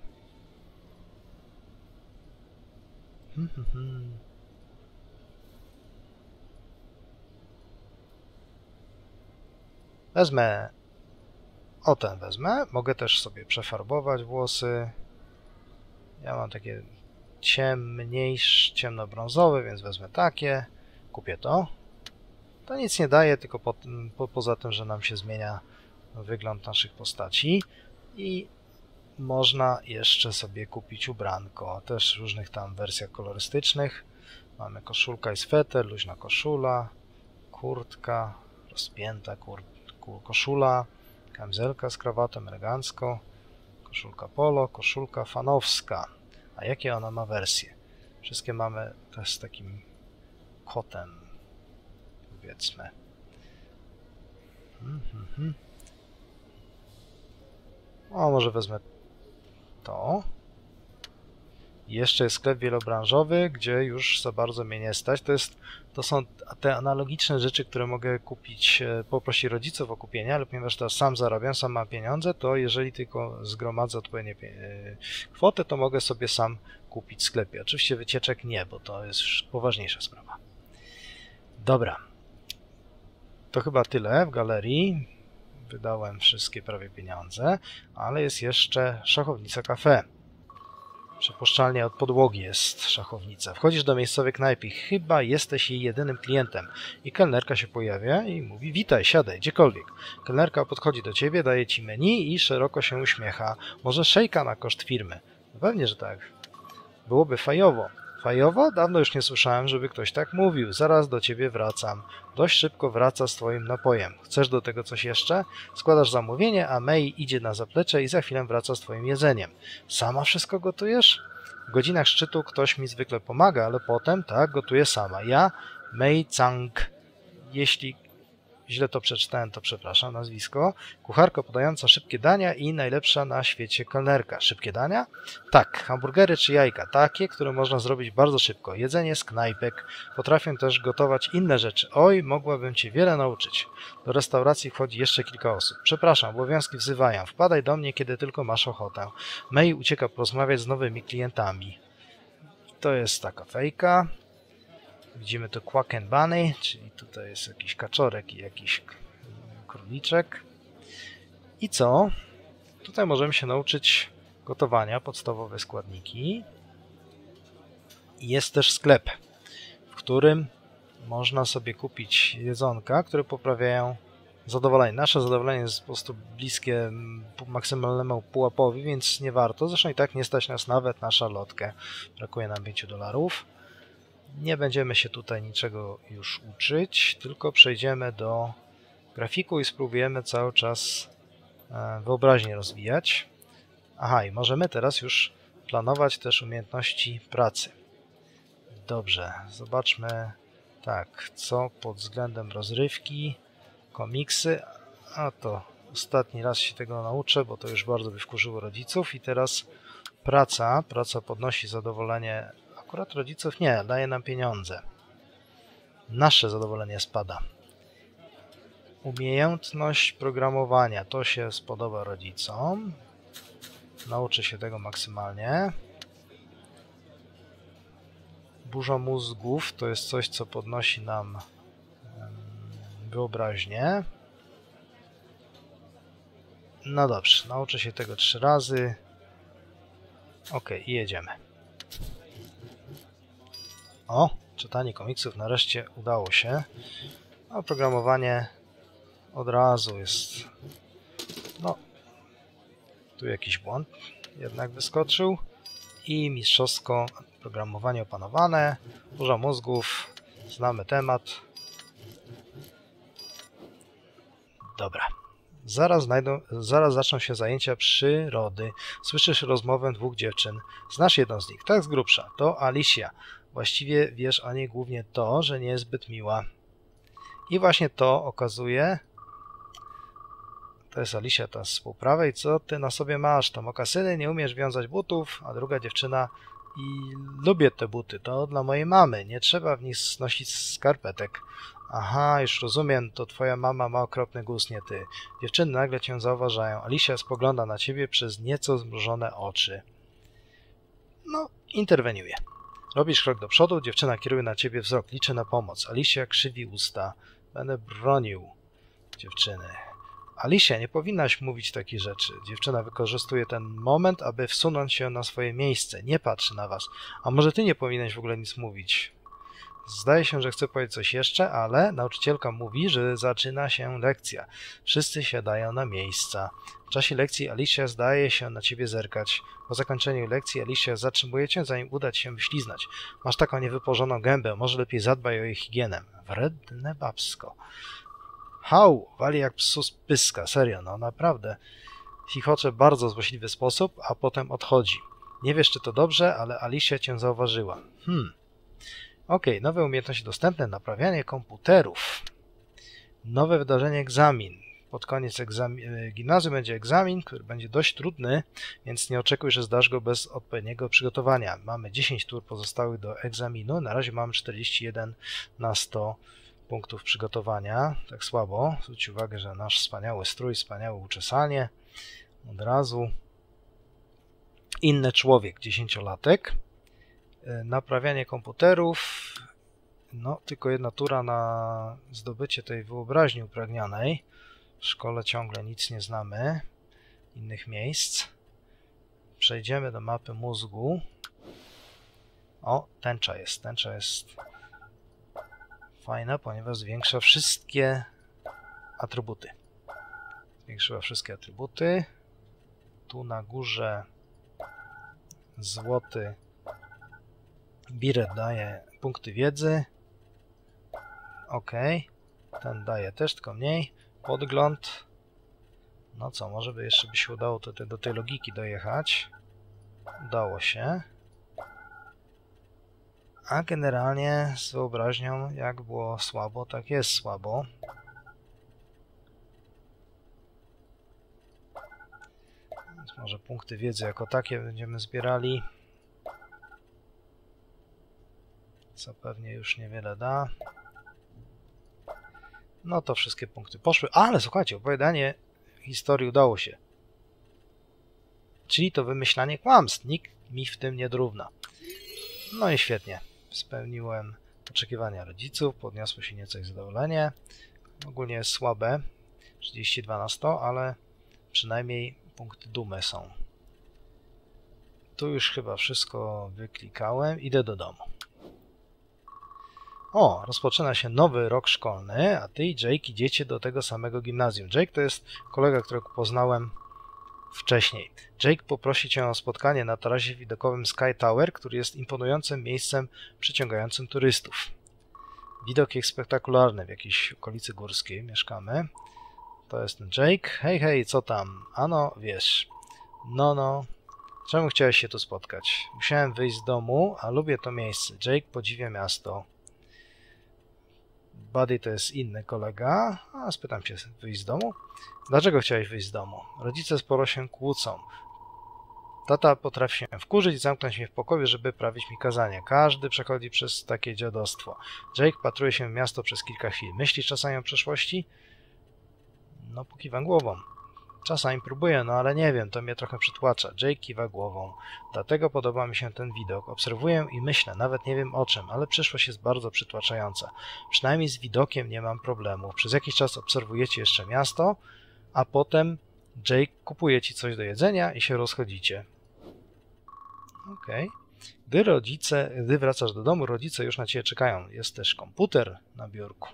Wezmę, o ten wezmę, mogę też sobie przefarbować włosy. Ja mam takie ciemniejsze, ciemnobrązowe, więc wezmę takie, kupię to. To nic nie daje, tylko poza tym, że nam się zmienia wygląd naszych postaci i można jeszcze sobie kupić ubranko, też w różnych tam wersjach kolorystycznych. Mamy koszulka i sweter, luźna koszula, kurtka, rozpięta koszula, kamizelka z krawatem elegancko, koszulka polo, koszulka fanowska. A jakie ona ma wersje? Wszystkie mamy też z takim kotem, powiedzmy. O, może wezmę to. Jeszcze jest sklep wielobranżowy, gdzie już za bardzo mnie nie stać. To są te analogiczne rzeczy, które mogę kupić, poprosić rodziców o kupienie, ale ponieważ teraz sam zarabiam, sam mam pieniądze, to jeżeli tylko zgromadzę odpowiednie kwotę, to mogę sobie sam kupić w sklepie. Oczywiście wycieczek nie, bo to jest poważniejsza sprawa. Dobra. To chyba tyle w galerii. Wydałem wszystkie prawie pieniądze, ale jest jeszcze szachownica cafe. Przypuszczalnie od podłogi jest szachownica. Wchodzisz do miejscowej knajpy i chyba jesteś jej jedynym klientem. I kelnerka się pojawia i mówi: witaj, siadaj, gdziekolwiek. Kelnerka podchodzi do ciebie, daje ci menu i szeroko się uśmiecha. Może szejka na koszt firmy? No pewnie, że tak. Byłoby fajowo. Fajowo? Dawno już nie słyszałem, żeby ktoś tak mówił. Zaraz do ciebie wracam. Dość szybko wraca z twoim napojem. Chcesz do tego coś jeszcze? Składasz zamówienie, a May idzie na zaplecze i za chwilę wraca z twoim jedzeniem. Sama wszystko gotujesz? W godzinach szczytu ktoś mi zwykle pomaga, ale potem, tak, gotuję sama. Ja, May Chang. Jeśli źle to przeczytałem, to przepraszam, nazwisko. Kucharka podająca szybkie dania i najlepsza na świecie kelnerka. Szybkie dania? Tak, hamburgery czy jajka. Takie, które można zrobić bardzo szybko. Jedzenie z knajpek. Potrafię też gotować inne rzeczy. Oj, mogłabym cię wiele nauczyć. Do restauracji wchodzi jeszcze kilka osób. Przepraszam, obowiązki wzywają. Wpadaj do mnie, kiedy tylko masz ochotę. May ucieka porozmawiać z nowymi klientami. To jest taka fejka. Widzimy tu Quack and Bunny, czyli tutaj jest jakiś kaczorek i jakiś króliczek. I co? Tutaj możemy się nauczyć gotowania, podstawowe składniki. Jest też sklep, w którym można sobie kupić jedzonka, które poprawiają zadowolenie. Nasze zadowolenie jest po prostu bliskie maksymalnemu pułapowi, więc nie warto. Zresztą i tak nie stać nas nawet na szarlotkę. Brakuje nam $5. Nie będziemy się tutaj niczego już uczyć, tylko przejdziemy do grafiku i spróbujemy cały czas wyobraźnię rozwijać. Aha, i możemy teraz już planować też umiejętności pracy. Dobrze, zobaczmy tak, co pod względem rozrywki, komiksy, a to ostatni raz się tego nauczę, bo to już bardzo by wkurzyło rodziców i teraz praca podnosi zadowolenie. Akurat rodziców nie, daje nam pieniądze. Nasze zadowolenie spada. Umiejętność programowania, to się spodoba rodzicom. Nauczy się tego maksymalnie. Burza mózgów to jest coś, co podnosi nam wyobraźnię. No dobrze, nauczę się tego 3 razy. Ok, i jedziemy. O, czytanie komiksów nareszcie udało się. Oprogramowanie od razu jest... No, tu jakiś błąd jednak wyskoczył. I mistrzowsko programowanie opanowane. Burza mózgów. Znamy temat. Dobra. Zaraz zaczną się zajęcia przyrody. Słyszysz rozmowę dwóch dziewczyn. Znasz jedną z nich, tak z grubsza. To Alicia. Właściwie wiesz o niej głównie to, że nie jest zbyt miła. I właśnie to okazuje... To jest Alicia, ta z półprawej. Co ty na sobie masz? To mokasyny, nie umiesz wiązać butów, a druga dziewczyna... I lubię te buty, to dla mojej mamy. Nie trzeba w nich nosić skarpetek. Aha, już rozumiem, to twoja mama ma okropny gust, nie ty. Dziewczyny nagle cię zauważają. Alicia spogląda na ciebie przez nieco zmrużone oczy. No, interweniuje. Robisz krok do przodu, dziewczyna kieruje na ciebie wzrok, liczy na pomoc. Alicia krzywi usta. Będę bronił dziewczyny. Alicia, nie powinnaś mówić takich rzeczy. Dziewczyna wykorzystuje ten moment, aby wsunąć się na swoje miejsce. Nie patrzy na was. A może ty nie powinieneś w ogóle nic mówić? Zdaje się, że chce powiedzieć coś jeszcze, ale nauczycielka mówi, że zaczyna się lekcja. Wszyscy siadają na miejsca. W czasie lekcji Alicia zdaje się na ciebie zerkać. Po zakończeniu lekcji Alicia zatrzymuje cię, zanim uda ci się wyśliznać. Masz taką niewypożoną gębę, może lepiej zadbaj o jej higienę. Wredne babsko. Hał, wali jak psu z pyska, serio, no naprawdę. Chichocze w bardzo złośliwy sposób, a potem odchodzi. Nie wiesz, czy to dobrze, ale Alicia cię zauważyła. Okej, nowe umiejętności dostępne, naprawianie komputerów. Nowe wydarzenie egzamin. Pod koniec gimnazjum będzie egzamin, który będzie dość trudny, więc nie oczekuj, że zdasz go bez odpowiedniego przygotowania. Mamy 10 tur pozostałych do egzaminu, na razie mamy 41 na 100 punktów przygotowania, tak słabo. Zwróć uwagę, że nasz wspaniały strój, wspaniałe uczesanie, od razu. Inny człowiek, 10-latek. Naprawianie komputerów, no tylko jedna tura na zdobycie tej wyobraźni upragnionej. W szkole ciągle nic nie znamy, innych miejsc. Przejdziemy do mapy mózgu. O, tęcza jest fajna, ponieważ zwiększa wszystkie atrybuty. Zwiększyła wszystkie atrybuty. Tu na górze złoty biret daje punkty wiedzy. Ok. Ten daje też, tylko mniej. Podgląd. No co, może by jeszcze się udało do tej logiki dojechać. Udało się. A generalnie z wyobraźnią, jak było słabo, tak jest słabo. Więc może punkty wiedzy jako takie będziemy zbierali. Co pewnie już niewiele da. No to wszystkie punkty poszły. Ale słuchajcie, opowiadanie historii udało się. Czyli to wymyślanie kłamstw. Nikt mi w tym nie drówna. No i świetnie. Spełniłem oczekiwania rodziców. Podniosło się nieco ich zadowolenie. Ogólnie jest słabe. 32 na 100, ale przynajmniej punkty dumy są. Tu już chyba wszystko wyklikałem. Idę do domu. O, rozpoczyna się nowy rok szkolny, a ty i Jake idziecie do tego samego gimnazjum. Jake to jest kolega, którego poznałem wcześniej. Jake poprosi cię o spotkanie na tarasie widokowym Sky Tower, który jest imponującym miejscem przyciągającym turystów. Widok jest spektakularny, w jakiejś okolicy górskiej mieszkamy. To jest ten Jake. Hej, hej, co tam? Ano, wiesz. No. Czemu chciałeś się tu spotkać? Musiałem wyjść z domu, a lubię to miejsce. Jake podziwia miasto. Buddy to jest inny kolega. A spytam cię, wyjść z domu? Dlaczego chciałeś wyjść z domu? Rodzice sporo się kłócą. Tata potrafi się wkurzyć i zamknąć mnie w pokoju, żeby prawić mi kazanie. Każdy przechodzi przez takie dziadostwo. Jake patruje się w miasto przez kilka chwil. Myślisz czasami o przeszłości? No, pokiwam głową. Czasami próbuję, no ale nie wiem, to mnie trochę przytłacza. Jake kiwa głową. Dlatego podoba mi się ten widok. Obserwuję i myślę, nawet nie wiem o czym, ale przyszłość jest bardzo przytłaczająca. Przynajmniej z widokiem nie mam problemu. Przez jakiś czas obserwujecie jeszcze miasto, a potem Jake kupuje ci coś do jedzenia i się rozchodzicie. Okej. Gdy wracasz do domu, rodzice już na ciebie czekają. Jest też komputer na biurku.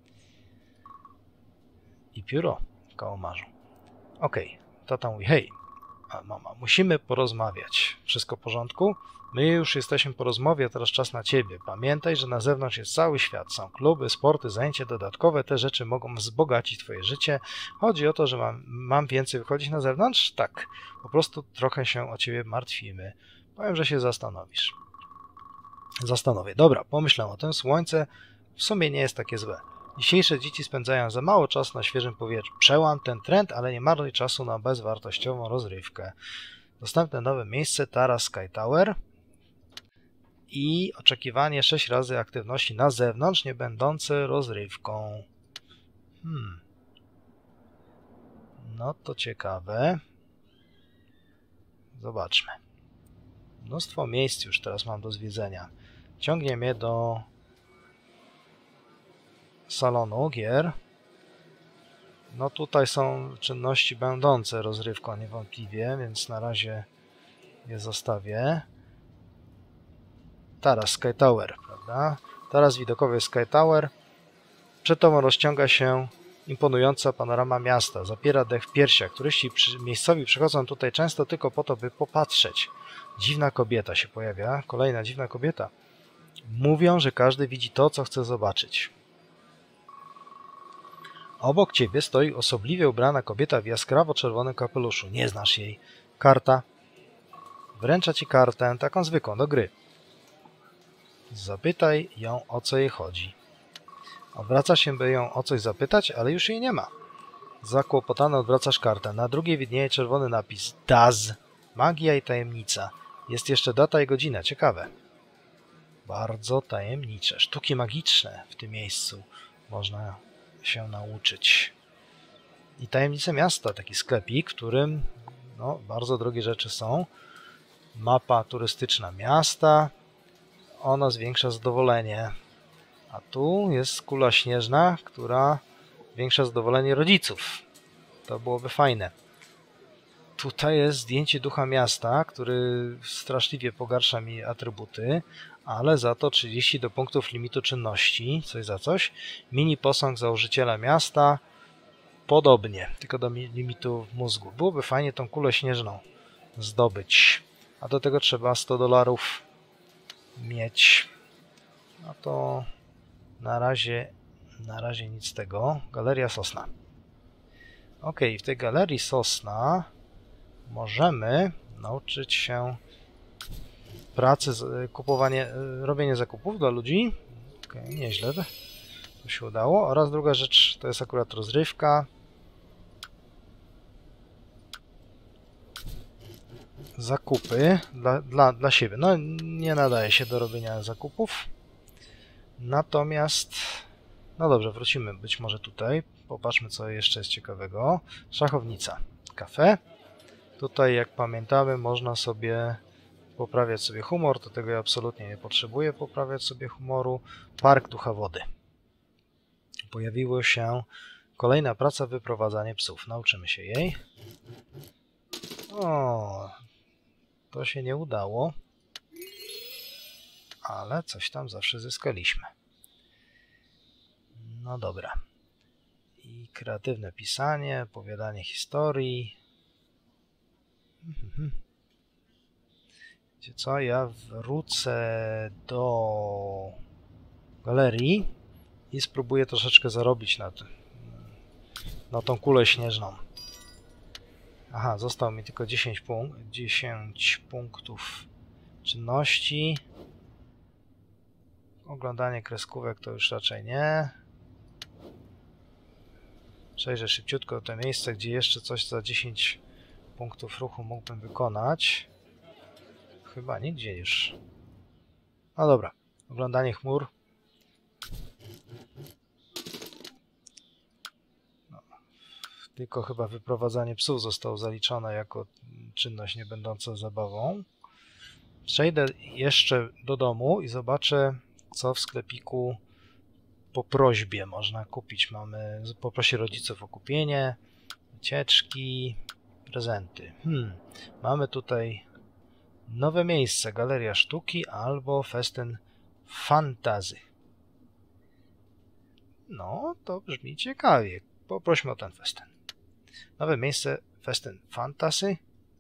I pióro w kałamarzu. Okej, tata mówi, hej, a mama, musimy porozmawiać. Wszystko w porządku? My już jesteśmy po rozmowie, teraz czas na ciebie. Pamiętaj, że na zewnątrz jest cały świat. Są kluby, sporty, zajęcia dodatkowe. Te rzeczy mogą wzbogacić twoje życie. Chodzi o to, że mam więcej wychodzić na zewnątrz? Tak. Po prostu trochę się o ciebie martwimy. Powiem, że się zastanowisz. Zastanowię. Dobra, pomyślę o tym. Słońce w sumie nie jest takie złe. Dzisiejsze dzieci spędzają za mało czasu na świeżym powietrzu. Przełam ten trend, ale nie marnuj czasu na bezwartościową rozrywkę. Dostępne nowe miejsce Tara Sky Tower i oczekiwanie 6 razy aktywności na zewnątrz, nie będące rozrywką. No to ciekawe. Zobaczmy. Mnóstwo miejsc już teraz mam do zwiedzenia. Ciągnie mnie do salonu gier. No tutaj są czynności będące rozrywką niewątpliwie, więc na razie je zostawię. Taras Sky Tower, prawda? Taras widokowy Sky Tower. Przed tobą rozciąga się imponująca panorama miasta. Zapiera dech w piersiach. Turyści miejscowi przychodzą tutaj często tylko po to, by popatrzeć. Dziwna kobieta się pojawia. Kolejna dziwna kobieta. Mówią, że każdy widzi to, co chce zobaczyć. Obok ciebie stoi osobliwie ubrana kobieta w jaskrawo-czerwonym kapeluszu. Nie znasz jej. Karta. Wręcza ci kartę, taką zwykłą, do gry. Zapytaj ją, o co jej chodzi. Odwracasz się, by ją o coś zapytać, ale już jej nie ma. Zakłopotany odwracasz kartę. Na drugiej widnieje czerwony napis. DAZ. Magia i tajemnica. Jest jeszcze data i godzina. Ciekawe. Bardzo tajemnicze. Sztuki magiczne w tym miejscu można się nauczyć. I tajemnice miasta. Taki sklepik, w którym bardzo drogie rzeczy są. Mapa turystyczna miasta. Ona zwiększa zadowolenie. A tu jest kula śnieżna, która zwiększa zadowolenie rodziców. To byłoby fajne. Tutaj jest zdjęcie ducha miasta, który straszliwie pogarsza mi atrybuty, ale za to 30 do punktów limitu czynności, coś za coś. Mini posąg założyciela miasta, podobnie, tylko do limitu mózgu. Byłoby fajnie tą kulę śnieżną zdobyć, a do tego trzeba $100 mieć. No to na razie nic z tego. Galeria Sosna. Ok, w tej Galerii Sosna możemy nauczyć się pracy, robienie zakupów dla ludzi. Okay, nieźle to się udało. Oraz druga rzecz to jest akurat rozrywka. Zakupy dla siebie. No nie nadaje się do robienia zakupów. Natomiast, no dobrze, wrócimy być może tutaj. Popatrzmy, co jeszcze jest ciekawego. Szachownica. Kafe. Tutaj, jak pamiętamy, można sobie poprawiać sobie humor. Do tego ja absolutnie nie potrzebuję poprawiać sobie humoru. Park Ducha Wody. Pojawiła się kolejna praca, wyprowadzanie psów. Nauczymy się jej. O, to się nie udało, ale coś tam zawsze zyskaliśmy. No dobra. I kreatywne pisanie, opowiadanie historii. Wiecie co? Ja wrócę do galerii i spróbuję troszeczkę zarobić na tą kulę śnieżną. Aha, zostało mi tylko 10 punktów czynności. Oglądanie kreskówek to już raczej nie. Przejrzę szybciutko to miejsce, gdzie jeszcze coś za 10 punktów ruchu mógłbym wykonać. Chyba nigdzie już. No dobra, oglądanie chmur. No, tylko chyba wyprowadzanie psów zostało zaliczone jako czynność nie będąca zabawą. Przejdę jeszcze do domu i zobaczę, co w sklepiku po prośbie można kupić. Poprosić rodziców o wycieczki, prezenty. Mamy tutaj Nowe miejsce, Galeria Sztuki albo Festyn Fantazy. No, to brzmi ciekawie. Poprośmy o ten festyn. Nowe miejsce, Festyn Fantasy.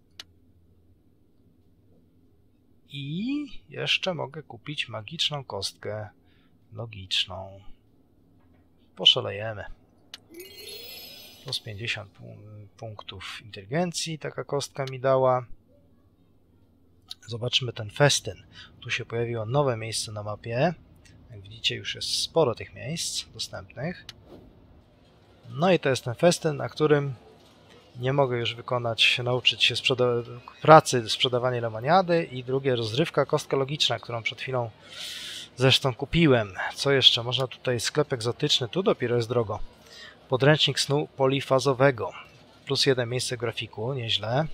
I jeszcze mogę kupić magiczną kostkę logiczną. Poszalejemy. Plus 50 punktów inteligencji taka kostka mi dała. Zobaczymy ten festyn. Tu się pojawiło nowe miejsce na mapie. Jak widzicie, już jest sporo tych miejsc dostępnych. No i to jest ten festyn, na którym nie mogę już nauczyć się pracy sprzedawania lemoniady i drugie rozrywka, kostka logiczna, którą przed chwilą zresztą kupiłem. Co jeszcze? Można tutaj sklep egzotyczny, tu dopiero jest drogo. Podręcznik snu polifazowego. Plus 1 miejsce grafiku, nieźle.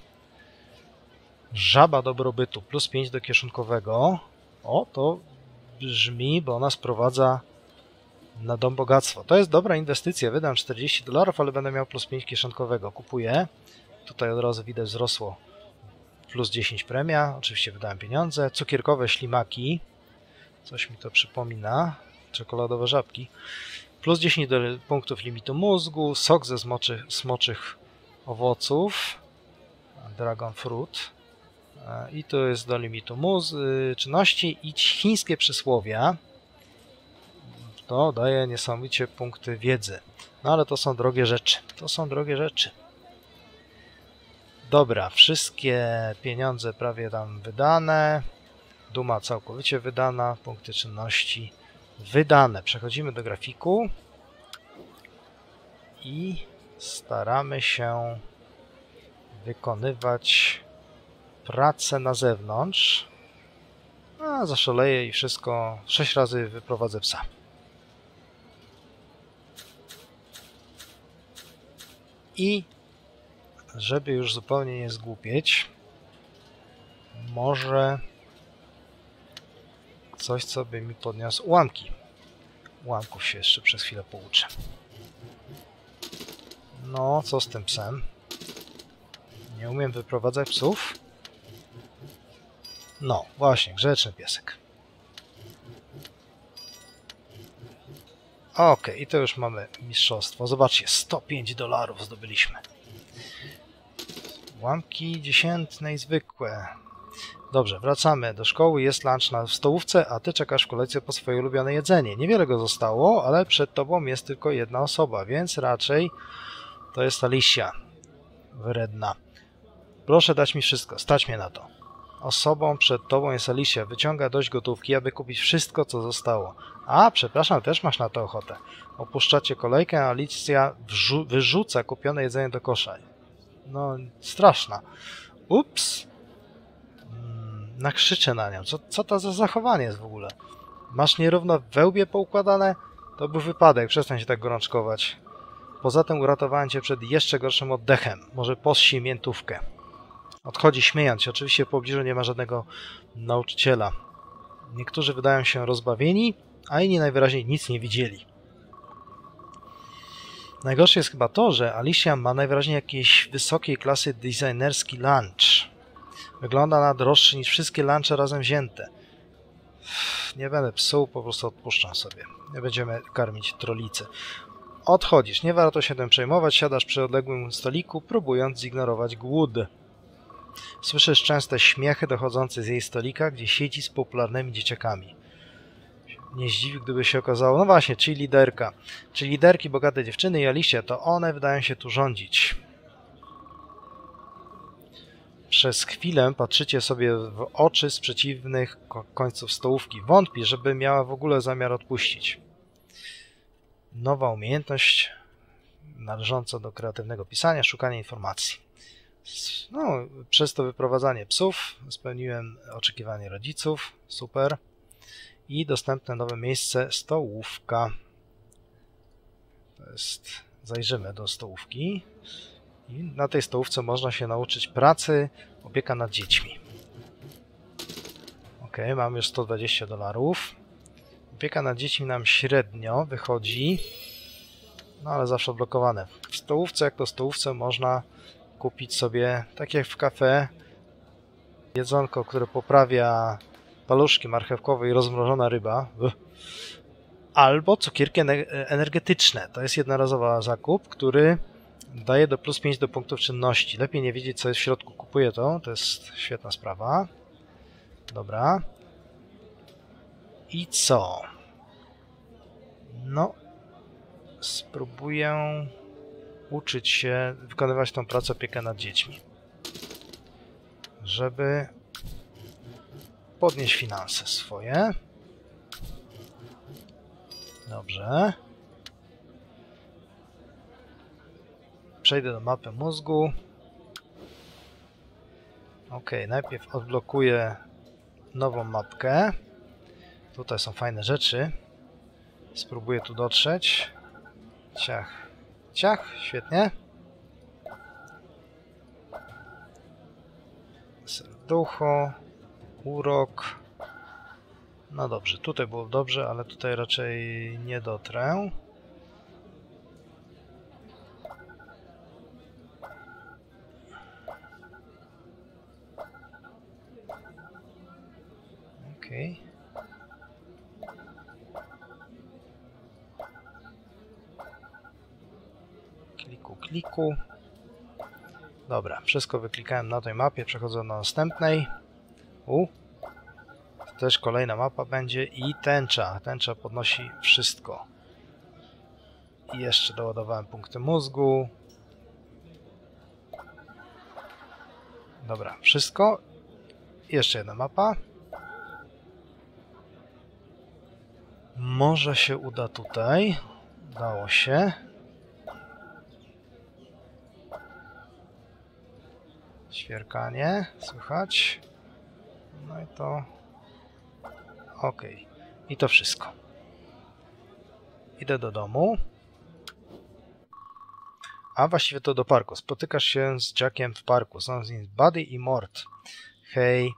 Żaba dobrobytu, plus 5 do kieszonkowego. O, to brzmi, bo ona sprowadza na dom bogactwo. To jest dobra inwestycja. Wydam $40, ale będę miał plus 5 kieszonkowego. Kupuję. Tutaj od razu widać wzrosło plus 10 premia. Oczywiście wydałem pieniądze. Cukierkowe ślimaki. Coś mi to przypomina. Czekoladowe żabki. Plus 10 punktów limitu mózgu. Sok ze smoczych owoców. Dragon fruit. I to jest do limitu czynności. I chińskie przysłowia. To daje niesamowicie punkty wiedzy. No ale to są drogie rzeczy. To są drogie rzeczy. Dobra, wszystkie pieniądze prawie tam wydane. Duma całkowicie wydana. Punkty czynności wydane. Przechodzimy do grafiku. I staramy się wykonywać pracę na zewnątrz. A zaszaleję i wszystko. 6 razy wyprowadzę psa. I żeby już zupełnie nie zgłupieć, może coś, co by mi podniosło ułamki. Ułamków się jeszcze przez chwilę pouczę. No, co z tym psem? Nie umiem wyprowadzać psów? No, właśnie, grzeczny piesek. Ok, i to już mamy mistrzostwo. Zobaczcie, $105 zdobyliśmy. Ułamki dziesiętne i zwykłe. Dobrze, wracamy do szkoły. Jest lunch na stołówce, a ty czekasz w kolejce po swoje ulubione jedzenie. Niewiele go zostało, ale przed tobą jest tylko jedna osoba, więc raczej to jest Alicja. Wredna. Proszę dać mi wszystko, stać mnie na to. Osobą przed tobą jest Alicja. Wyciąga dość gotówki, aby kupić wszystko, co zostało. A, przepraszam, też masz na to ochotę. Opuszczacie kolejkę, a Alicja wyrzuca kupione jedzenie do kosza. No, straszna. Ups. Nakrzyczę na nią. Co to za zachowanie jest w ogóle? Masz nierówno we łbie poukładane? To był wypadek, przestań się tak gorączkować. Poza tym uratowałem cię przed jeszcze gorszym oddechem. Może possi miętówkę. Odchodzi śmiejąc się. Oczywiście w pobliżu nie ma żadnego nauczyciela. Niektórzy wydają się rozbawieni, a inni najwyraźniej nic nie widzieli. Najgorsze jest chyba to, że Alicja ma najwyraźniej jakiejś wysokiej klasy designerski lunch. Wygląda na droższy niż wszystkie lunche razem wzięte. Nie będę psuł, po prostu odpuszczam sobie. Nie będziemy karmić trolicy. Odchodzisz, nie warto się tym przejmować, siadasz przy odległym stoliku, próbując zignorować głód. Słyszysz częste śmiechy dochodzące z jej stolika, gdzie siedzi z popularnymi dzieciakami. Nie zdziwi, gdyby się okazało, no właśnie, cheerleaderka. Cheerleaderki, bogate dziewczyny i Alicja, to one wydają się tu rządzić. Przez chwilę patrzycie sobie w oczy z przeciwnych końców stołówki. Wątpi, żeby miała w ogóle zamiar odpuścić. Nowa umiejętność należąca do kreatywnego pisania, szukanie informacji. No, przez to wyprowadzanie psów spełniłem oczekiwanie rodziców. Super. I dostępne nowe miejsce, stołówka. To jest, zajrzymy do stołówki. I na tej stołówce można się nauczyć pracy, opieka nad dziećmi. Ok, mamy już $120. Opieka nad dziećmi nam średnio wychodzi, no ale zawsze odblokowane. W stołówce, jak to w stołówce, można kupić sobie, tak jak w kafe, Jedzonko, które poprawia paluszki marchewkowe i rozmrożona ryba. Albo cukierki energetyczne. To jest jednorazowy zakup, który daje do plus 5 do punktów czynności. Lepiej nie wiedzieć, co jest w środku. Kupuję to. To jest świetna sprawa. Dobra. I co? No, spróbuję uczyć się wykonywać tą pracę, opiekę nad dziećmi, żeby podnieść finanse swoje. Dobrze. Przejdę do mapy mózgu. Ok, najpierw odblokuję nową mapkę. Tutaj są fajne rzeczy. Spróbuję tu dotrzeć. Ciach. Ciach, świetnie. Serducho. Urok. No dobrze, tutaj było dobrze, ale tutaj raczej nie dotrę. Okej. Kliku. Dobra, wszystko wyklikałem na tej mapie, przechodzę do następnej. Też kolejna mapa będzie i tęcza. Tęcza podnosi wszystko. I jeszcze doładowałem punkty mózgu. Dobra, wszystko. Jeszcze jedna mapa. Może się uda tutaj. Udało się. Świerkanie, słychać. No i to... Ok. I to wszystko. Idę do domu. A właściwie to do parku. Spotykasz się z Jackiem w parku. Są z nim Buddy i Mort. Hej.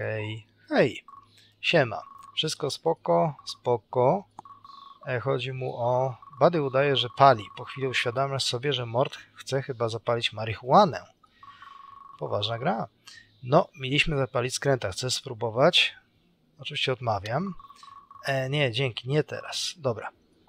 Siema. Wszystko spoko? Spoko. Chodzi mu o... Buddy udaje, że pali. Po chwili uświadamiasz sobie, że Mort chce chyba zapalić marihuanę. Poważna gra. No, mieliśmy zapalić skręta. Chcesz spróbować? Oczywiście odmawiam. Nie, dzięki, nie teraz. Dobra.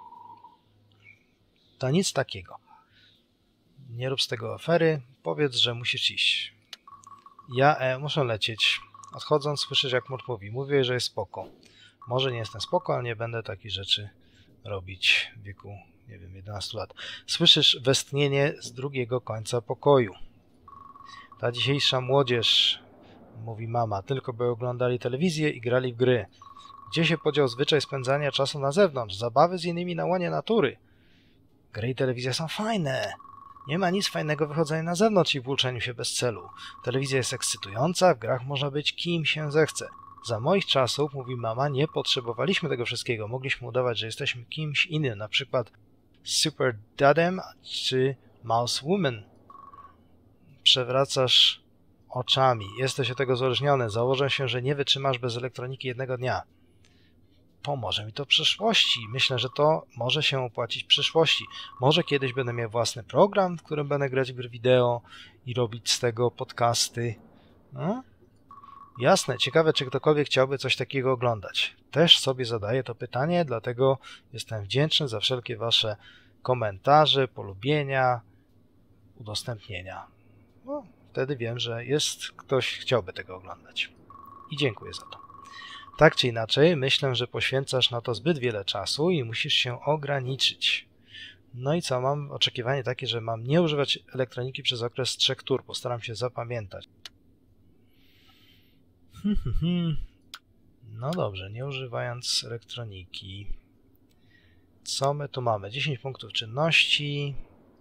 To nic takiego. Nie rób z tego afery. Powiedz, że musisz iść. Ja muszę lecieć. Odchodząc, słyszysz, jak Mort mówi. Mówię, że jest spoko. Może nie jestem spoko, ale nie będę takich rzeczy robić w wieku, nie wiem, 11 lat. Słyszysz westchnienie z drugiego końca pokoju. Ta dzisiejsza młodzież, mówi mama, tylko by oglądali telewizję i grali w gry. Gdzie się podział zwyczaj spędzania czasu na zewnątrz, zabawy z innymi na łonie natury? Gry i telewizja są fajne. Nie ma nic fajnego wychodzenia na zewnątrz i włóczeniu się bez celu. Telewizja jest ekscytująca, w grach można być kim się zechce. Za moich czasów, mówi mama, nie potrzebowaliśmy tego wszystkiego. Mogliśmy udawać, że jesteśmy kimś innym, na przykład Super Dadem czy Mouse Woman. Przewracasz oczami. Jesteś od tego uzależniony. Założę się, że nie wytrzymasz bez elektroniki jednego dnia. Pomoże mi to w przyszłości. Myślę, że to może się opłacić w przyszłości. Może kiedyś będę miał własny program, w którym będę grać w gry wideo i robić z tego podcasty. No? Jasne, ciekawe, czy ktokolwiek chciałby coś takiego oglądać. Też sobie zadaję to pytanie, dlatego jestem wdzięczny za wszelkie wasze komentarze, polubienia, udostępnienia. No, wtedy wiem, że ktoś chciałby tego oglądać. I dziękuję za to. Tak czy inaczej, myślę, że poświęcasz na to zbyt wiele czasu i musisz się ograniczyć. No i co? Mam oczekiwanie takie, że mam nie używać elektroniki przez okres 3 tur. Postaram się zapamiętać. No dobrze, nie używając elektroniki. Co my tu mamy? 10 punktów czynności.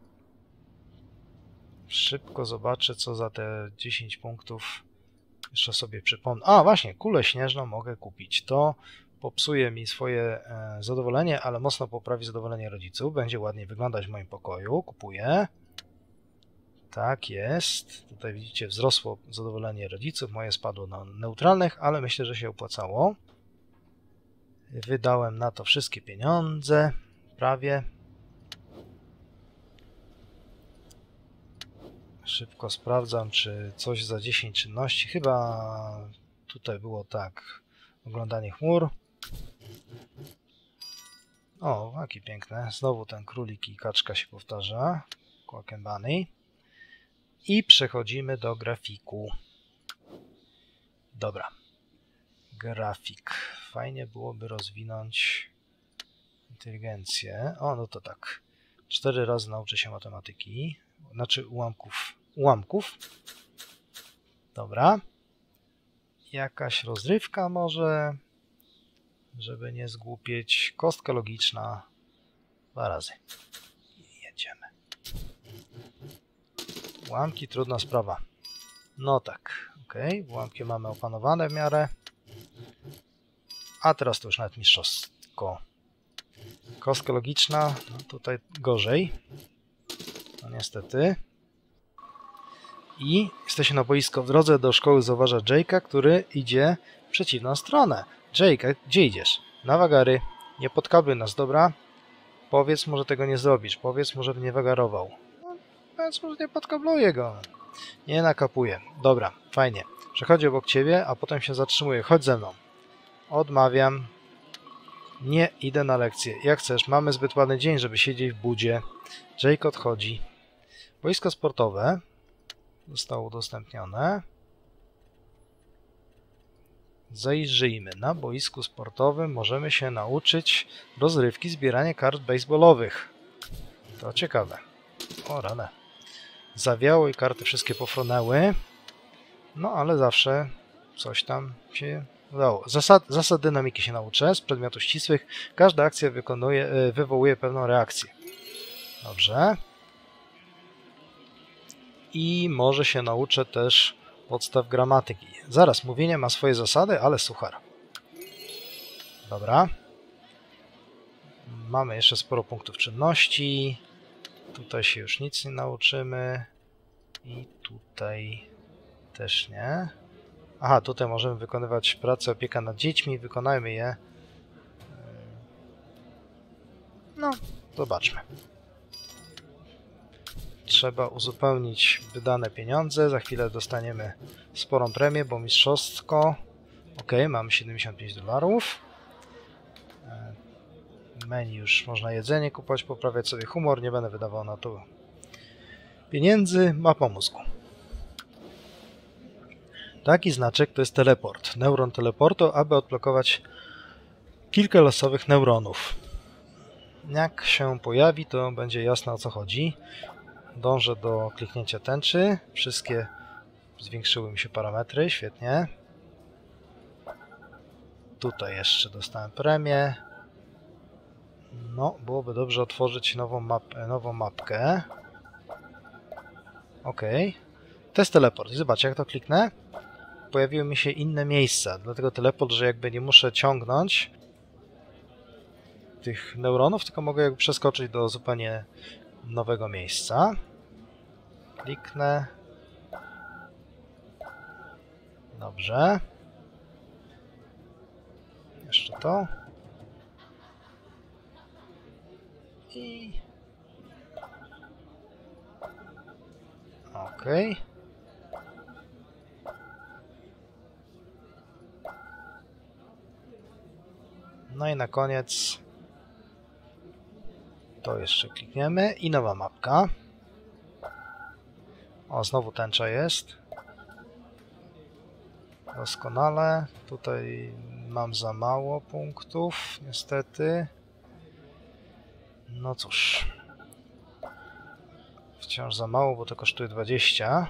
Szybko zobaczę, co za te 10 punktów jeszcze sobie przypomnę. A, właśnie, kulę śnieżną mogę kupić. To popsuje mi swoje zadowolenie, ale mocno poprawi zadowolenie rodziców. Będzie ładniej wyglądać w moim pokoju. Kupuję. Tak jest. Tutaj widzicie, wzrosło zadowolenie rodziców. Moje spadło na neutralnych, ale myślę, że się opłacało. Wydałem na to wszystkie pieniądze. Prawie. Szybko sprawdzam, czy coś za 10 czynności. Chyba tutaj było tak. Oglądanie chmur. O, jakie piękne. Znowu ten królik i kaczka się powtarza. Quack and Bunny. I przechodzimy do grafiku. Dobra. Grafik. Fajnie byłoby rozwinąć inteligencję. O, no to tak. 4 razy nauczę się matematyki. Znaczy ułamków. Dobra. Jakaś rozrywka może, żeby nie zgłupieć. Kostka logiczna. 2 razy. Jedziemy. Ułamki, trudna sprawa. No tak. Ok. Ułamki mamy opanowane w miarę. A teraz to już nawet mistrzowsko. Kostka logiczna. No tutaj gorzej. No niestety. I jesteśmy na boisku. W drodze do szkoły zauważa Jake'a, który idzie w przeciwną stronę. Jake, gdzie idziesz? Na wagary. Nie podkabluj nas, dobra? Powiedz mu, że tego nie zrobisz. Powiedz mu, żeby nie wagarował. No, powiedz mu, że nie podkabluję go. Nie nakapuje. Dobra, fajnie. Przechodzi obok ciebie, a potem się zatrzymuje. Chodź ze mną. Odmawiam. Nie idę na lekcję. Jak chcesz, mamy zbyt ładny dzień, żeby siedzieć w budzie. Jake odchodzi. Boisko sportowe zostało udostępnione. Zajrzyjmy. Na boisku sportowym możemy się nauczyć rozrywki zbierania kart baseballowych. To ciekawe. O rane. Zawiało i karty wszystkie pofrunęły. No ale zawsze coś tam się udało. Zasad dynamiki się nauczę z przedmiotów ścisłych. Każda akcja wywołuje pewną reakcję. Dobrze. I może się nauczę też podstaw gramatyki. Zaraz, mówienie ma swoje zasady, ale suchar. Dobra. Mamy jeszcze sporo punktów czynności. Tutaj się już nic nie nauczymy. I tutaj też nie. Aha, tutaj możemy wykonywać pracę opieka nad dziećmi. Wykonajmy je. No, zobaczmy. Trzeba uzupełnić wydane pieniądze. Za chwilę dostaniemy sporą premię, bo mistrzostwo. Ok, mamy $75. Menu już można jedzenie kupować, poprawiać sobie humor. Nie będę wydawał na to pieniędzy. Mapa mózgu. Taki znaczek to jest teleport. Neuron teleportu, aby odblokować kilka losowych neuronów. Jak się pojawi, to będzie jasne, o co chodzi. Dążę do kliknięcia tęczy. Wszystkie zwiększyły mi się parametry. Świetnie. Tutaj jeszcze dostałem premię. No, byłoby dobrze otworzyć nową mapkę. Ok. To jest teleport. I zobaczcie, jak to kliknę, pojawiły mi się inne miejsca. Dlatego teleport, że jakby nie muszę ciągnąć tych neuronów, tylko mogę jakby przeskoczyć do zupełnie nowego miejsca. Kliknę. Dobrze. Jeszcze to. I... OK. No i na koniec to jeszcze klikniemy i nowa mapka. O, znowu tęcza jest. Doskonale. Tutaj mam za mało punktów, niestety. No cóż. Wciąż za mało, bo to kosztuje 20.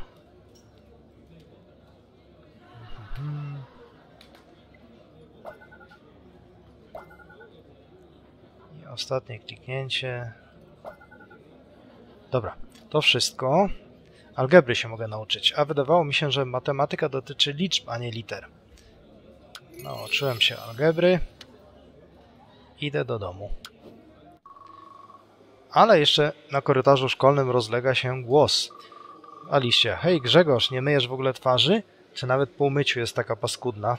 I ostatnie kliknięcie. Dobra, to wszystko. Algebry się mogę nauczyć, a wydawało mi się, że matematyka dotyczy liczb, a nie liter. Nauczyłem się algebry. Idę do domu. Ale jeszcze na korytarzu szkolnym rozlega się głos. Alicja, hej Grzegorz, nie myjesz w ogóle twarzy? Czy nawet po umyciu jest taka paskudna?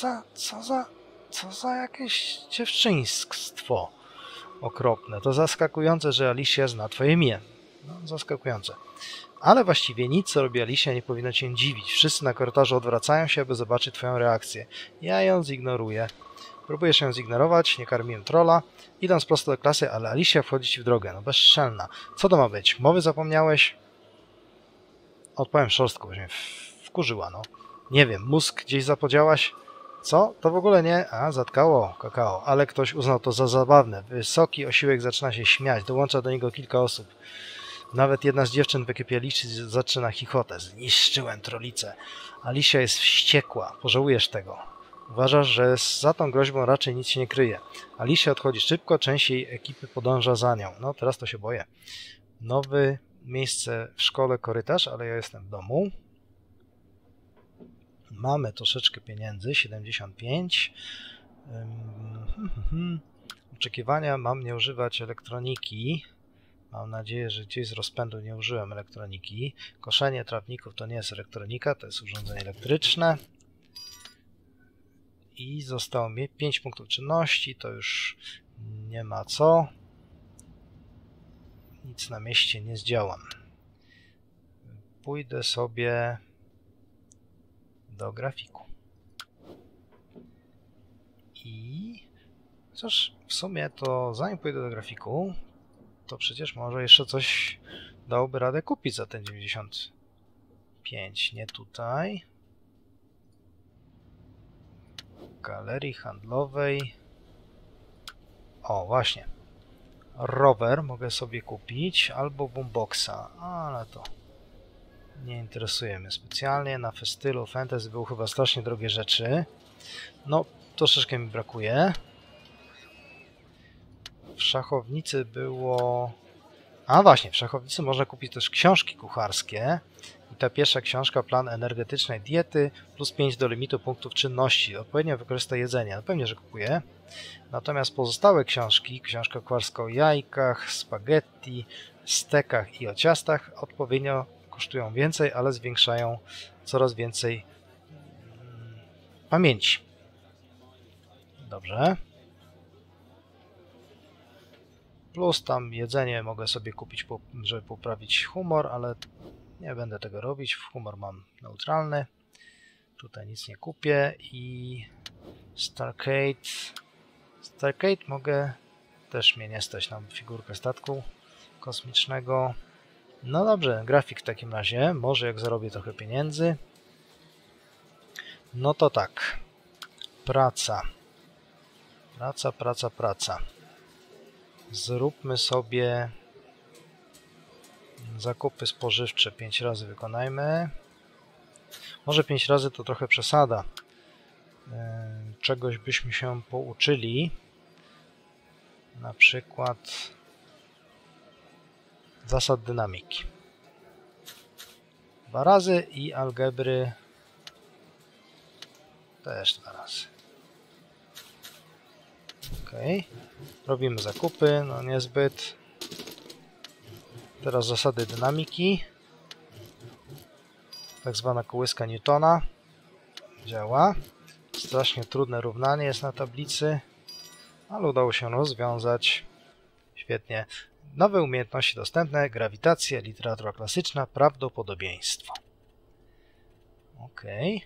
Co za jakieś dziewczyństwo okropne. To zaskakujące, że Alicja zna twoje imię. No, zaskakujące. Ale właściwie nic, co robi Alicja, nie powinno cię dziwić. Wszyscy na korytarzu odwracają się, aby zobaczyć twoją reakcję. Ja ją zignoruję. Próbujesz ją zignorować, nie karmiłem trolla. Idąc prosto do klasy, ale Alicja wchodzi ci w drogę. No bezczelna. Co to ma być? Mowy zapomniałeś? Odpowiem szorstko, bo mnie wkurzyła, no. Nie wiem, mózg gdzieś zapodziałaś? Co? To w ogóle nie? A, zatkało kakao. Ale ktoś uznał to za zabawne. Wysoki osiłek zaczyna się śmiać. Dołącza do niego kilka osób. Nawet jedna z dziewczyn w ekipie Alicji zaczyna chichotę. Zniszczyłem trollicę. Alicja jest wściekła. Pożałujesz tego. Uważasz, że za tą groźbą raczej nic się nie kryje. Alicja odchodzi szybko, część jej ekipy podąża za nią. No, teraz to się boję. Nowe miejsce w szkole, korytarz, ale ja jestem w domu. Mamy troszeczkę pieniędzy, 75. Oczekiwania, mam nie używać elektroniki. Mam nadzieję, że gdzieś z rozpędu nie użyłem elektroniki. Koszenie trawników to nie jest elektronika, to jest urządzenie elektryczne. I zostało mi 5 punktów czynności, to już nie ma co. Nic na mieście nie zdziałam. Pójdę sobie do grafiku. I chociaż w sumie to zanim pójdę do grafiku, to przecież może jeszcze coś dałoby radę kupić za ten 95. Nie tutaj. Galerii handlowej. O, właśnie. Rower mogę sobie kupić, albo boomboxa, ale to nie interesuje mnie specjalnie. Na festylu fantasy były chyba strasznie drogie rzeczy. No, troszeczkę mi brakuje. W szachownicy było... A właśnie, w szachownicy można kupić też książki kucharskie. I ta pierwsza książka, plan energetycznej diety, plus 5 do limitu punktów czynności. Odpowiednio wykorzysta jedzenie. No pewnie, że kupuję. Natomiast pozostałe książki, książka kucharska o jajkach, spaghetti, stekach i o ciastach, odpowiednio kosztują więcej, ale zwiększają coraz więcej pamięci. Dobrze. Plus tam jedzenie mogę sobie kupić, żeby poprawić humor, ale nie będę tego robić. Humor mam neutralny. Tutaj nic nie kupię. I Starcade mogę, też mnie nie stać na figurkę statku kosmicznego. No dobrze, grafik w takim razie. Może jak zarobię trochę pieniędzy. No to tak. Praca. Praca. Zróbmy sobie zakupy spożywcze. 5 razy wykonajmy. Może 5 razy to trochę przesada. Czegoś byśmy się pouczyli. Na przykład zasad dynamiki. 2 razy i algebry też 2 razy. Ok. Robimy zakupy, no niezbyt. Teraz zasady dynamiki. Tak zwana kołyska Newtona. Działa. Strasznie trudne równanie jest na tablicy, ale udało się rozwiązać. Świetnie. Nowe umiejętności dostępne. Grawitacja, literatura klasyczna, prawdopodobieństwo. Ok.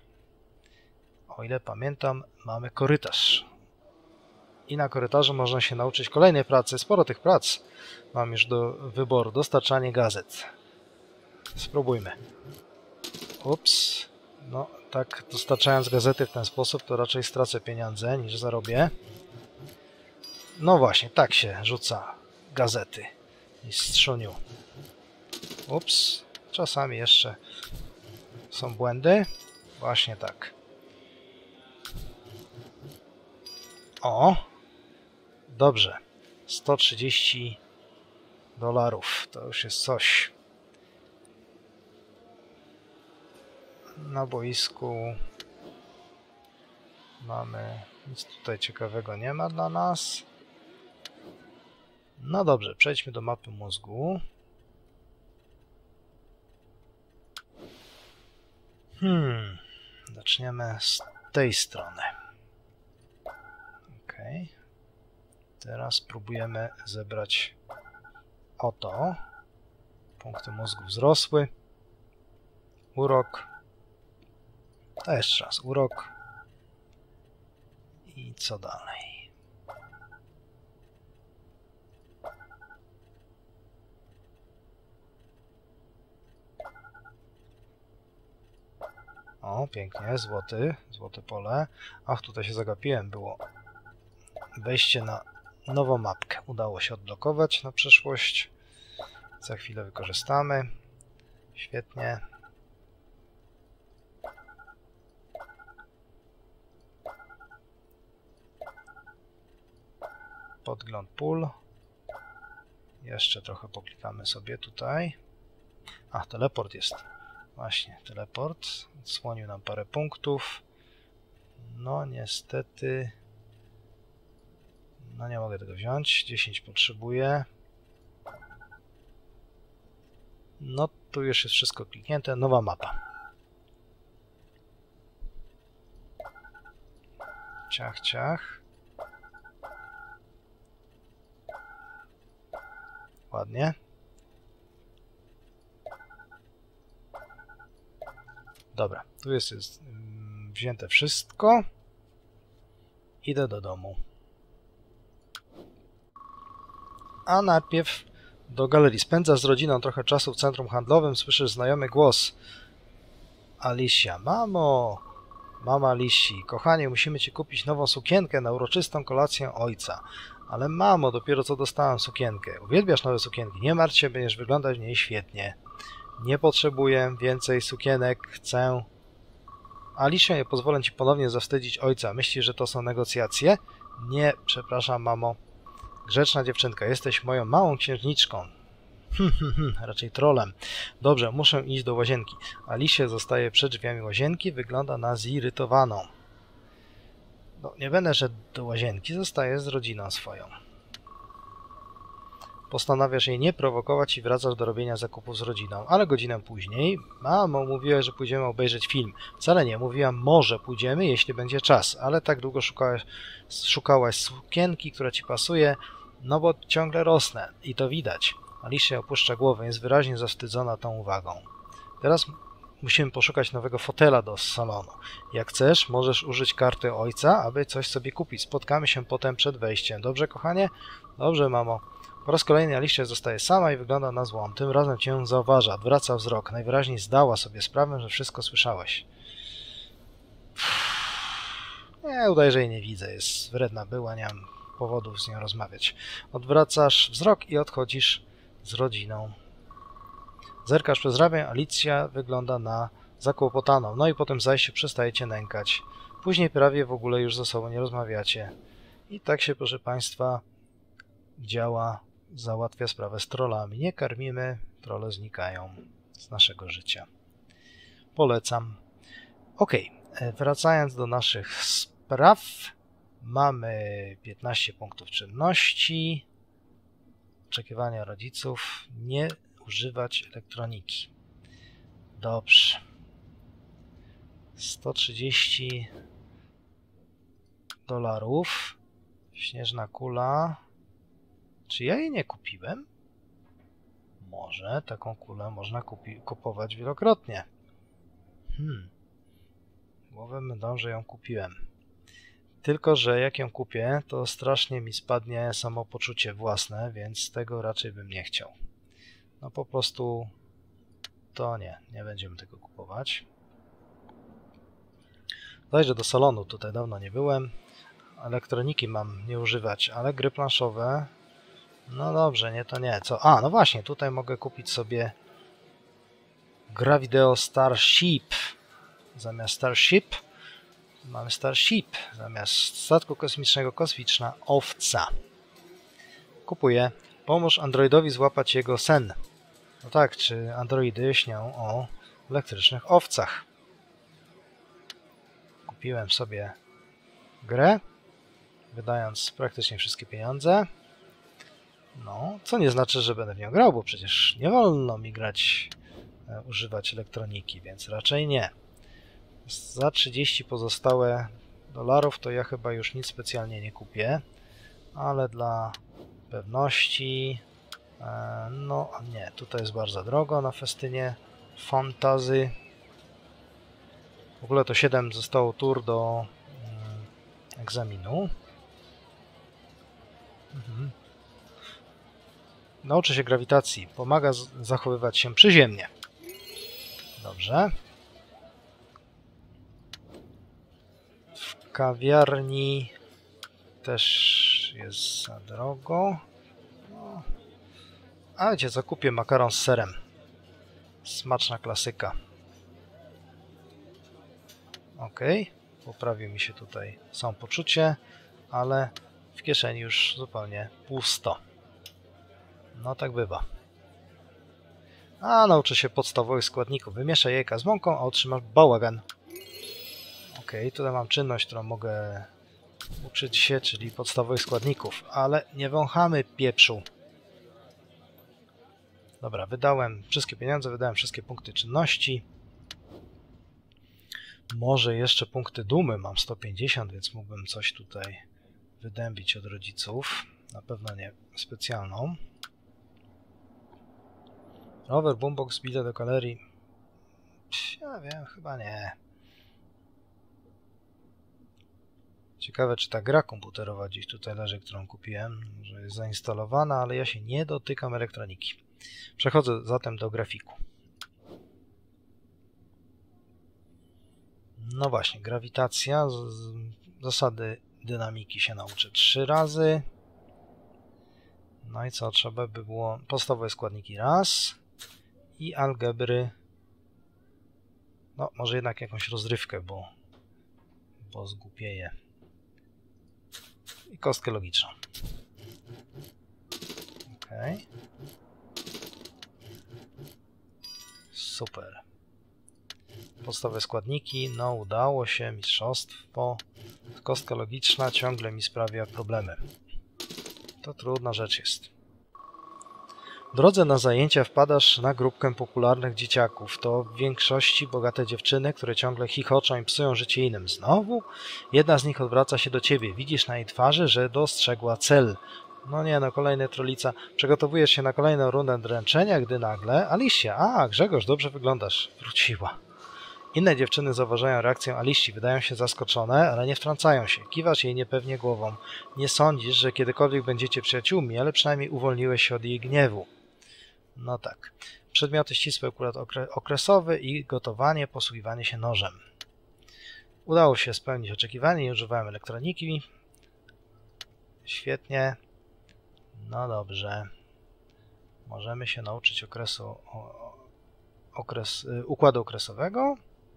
O ile pamiętam, mamy korytarz. I na korytarzu można się nauczyć kolejnej pracy. Sporo tych prac mam już do wyboru. Dostarczanie gazet. Spróbujmy. Ups. No, tak dostarczając gazety w ten sposób, to raczej stracę pieniądze niż zarobię. No właśnie, tak się rzuca gazety. Mistrzuniu. Ups. Czasami jeszcze są błędy. Właśnie tak. O! Dobrze. $130. To już jest coś. Na boisku mamy... Nic tutaj ciekawego nie ma dla nas. No dobrze, przejdźmy do mapy mózgu. Zaczniemy z tej strony. Ok. Teraz próbujemy zebrać oto. Punkty mózgu wzrosły. urok. To jeszcze raz urok. I co dalej? O, pięknie, złote pole. Ach, tutaj się zagapiłem, było wejście na nową mapkę. Udało się odblokować na przyszłość. Za chwilę wykorzystamy. Świetnie. Podgląd pól. Jeszcze trochę poklikamy sobie tutaj. A, teleport jest. Właśnie, teleport. Odsłonił nam parę punktów. No niestety... No nie mogę tego wziąć. 10 potrzebuję. No tu już jest wszystko kliknięte. Nowa mapa. Ciach, ciach. Ładnie. Dobra, tu jest wzięte wszystko. Idę do domu. A najpierw do galerii. Spędzasz z rodziną trochę czasu w centrum handlowym, słyszysz znajomy głos. Alicia, mamo! Mama Lisi, kochanie, musimy ci kupić nową sukienkę na uroczystą kolację ojca. Ale mamo, dopiero co dostałam sukienkę. Uwielbiasz nowe sukienki, nie martw się, będziesz wyglądać w niej świetnie. Nie potrzebuję więcej sukienek, chcę... Alicia, nie pozwolę ci ponownie zawstydzić ojca. Myślisz, że to są negocjacje? Nie, przepraszam, mamo. Grzeczna dziewczynka, jesteś moją małą księżniczką. Raczej trolem. Dobrze, muszę iść do łazienki. Alicia zostaje przed drzwiami łazienki, wygląda na zirytowaną. No, nie będę szedł do łazienki, zostaję z rodziną swoją. Postanawiasz jej nie prowokować i wracasz do robienia zakupów z rodziną, ale godzinę później... Mamo, mówiłaś, że pójdziemy obejrzeć film. Wcale nie, mówiłam, może pójdziemy, jeśli będzie czas, ale tak długo szukałaś sukienki, która ci pasuje, no bo ciągle rosnę i to widać. Alicia opuszcza głowę, jest wyraźnie zawstydzona tą uwagą. Teraz musimy poszukać nowego fotela do salonu. Jak chcesz, możesz użyć karty ojca, aby coś sobie kupić. Spotkamy się potem przed wejściem. Dobrze, kochanie? Dobrze, mamo. Po raz kolejny Alicia zostaje sama i wygląda na złą. Tym razem cię zauważa, odwraca wzrok. Najwyraźniej zdała sobie sprawę, że wszystko słyszałeś. Nie, udaję, że jej nie widzę. Jest wredna była, nie mam powodów z nią rozmawiać. Odwracasz wzrok i odchodzisz z rodziną. Zerkasz przez ramię, Alicja wygląda na zakłopotaną. No i potem zajście przestaje cię nękać. Później prawie w ogóle już ze sobą nie rozmawiacie. I tak się, proszę państwa, działa, załatwia sprawę z trollami. Nie karmimy, trolle znikają z naszego życia. Polecam. Ok, wracając do naszych spraw. Mamy 15 punktów czynności. Oczekiwania rodziców. Nie używać elektroniki. Dobrze. 130 dolarów. Śnieżna kula. Czy ja jej nie kupiłem? Może taką kulę można kupować wielokrotnie. Głowę będą, że ją kupiłem. Tylko że jak ją kupię, to strasznie mi spadnie samopoczucie własne, więc tego raczej bym nie chciał. No po prostu to nie będziemy tego kupować. Zajrzę do salonu, tutaj dawno nie byłem. Elektroniki mam nie używać, ale gry planszowe... No dobrze, nie to nie. Co? A, no właśnie, tutaj mogę kupić sobie gra wideo Starship. Zamiast Starship mamy Starship. Zamiast statku kosmicznego kosmiczna owca. Kupuję. Pomóż androidowi złapać jego sen. No tak, czy androidy śnią o elektrycznych owcach. Kupiłem sobie grę, wydając praktycznie wszystkie pieniądze. No, co nie znaczy, że będę w nią grał, bo przecież nie wolno mi używać elektroniki, więc raczej nie. Za 30 pozostałe dolarów to ja chyba już nic specjalnie nie kupię, ale dla pewności, no nie, tutaj jest bardzo drogo na festynie Fantasy. W ogóle to 7 zostało tur do egzaminu. Nauczy się grawitacji. Pomaga zachowywać się przyziemnie. Dobrze. W kawiarni też jest za drogo. No. A wiecie co, kupię makaron z serem. Smaczna klasyka. Ok. Poprawił mi się tutaj samopoczucie, ale w kieszeni już zupełnie pusto. No tak bywa. A nauczy się podstawowych składników. Wymieszaj jajka z mąką, a otrzymasz bałagan. Ok, tutaj mam czynność, którą mogę uczyć się, czyli podstawowych składników, ale nie wąchamy pieprzu. Dobra, wydałem wszystkie pieniądze, wydałem wszystkie punkty czynności. Może jeszcze punkty dumy, mam 150, więc mógłbym coś tutaj wydębić od rodziców. Na pewno nie specjalną. Rower, boombox, bilet do galerii. Ja wiem, chyba nie. Ciekawe, czy ta gra komputerowa gdzieś tutaj leży, którą kupiłem, że jest zainstalowana, ale ja się nie dotykam elektroniki. Przechodzę zatem do grafiku. No właśnie, grawitacja, zasady dynamiki się nauczę 3 razy. No i co, trzeba by było podstawowe składniki raz i algebry, no może jednak jakąś rozrywkę, bo zgłupieję. I kostkę logiczną. Ok. Super. Podstawowe składniki, no udało się, mistrzostwo. Kostka logiczna ciągle mi sprawia problemy. To trudna rzecz jest. W drodze na zajęcia wpadasz na grupkę popularnych dzieciaków. To w większości bogate dziewczyny, które ciągle chichoczą i psują życie innym. Znowu? Jedna z nich odwraca się do ciebie. Widzisz na jej twarzy, że dostrzegła cel. No nie, no kolejny trolica. Przygotowujesz się na kolejną rundę dręczenia, gdy nagle... Alicja, Grzegorz, dobrze wyglądasz. Wróciła. Inne dziewczyny zauważają reakcję Alicji, wydają się zaskoczone, ale nie wtrącają się. Kiwasz jej niepewnie głową. Nie sądzisz, że kiedykolwiek będziecie przyjaciółmi, ale przynajmniej uwolniłeś się od jej gniewu. No tak. Przedmioty ścisłe, akurat okresowy i gotowanie, posługiwanie się nożem. Udało się spełnić oczekiwanie, nie używałem elektroniki. Świetnie. No dobrze. Możemy się nauczyć układu okresowego.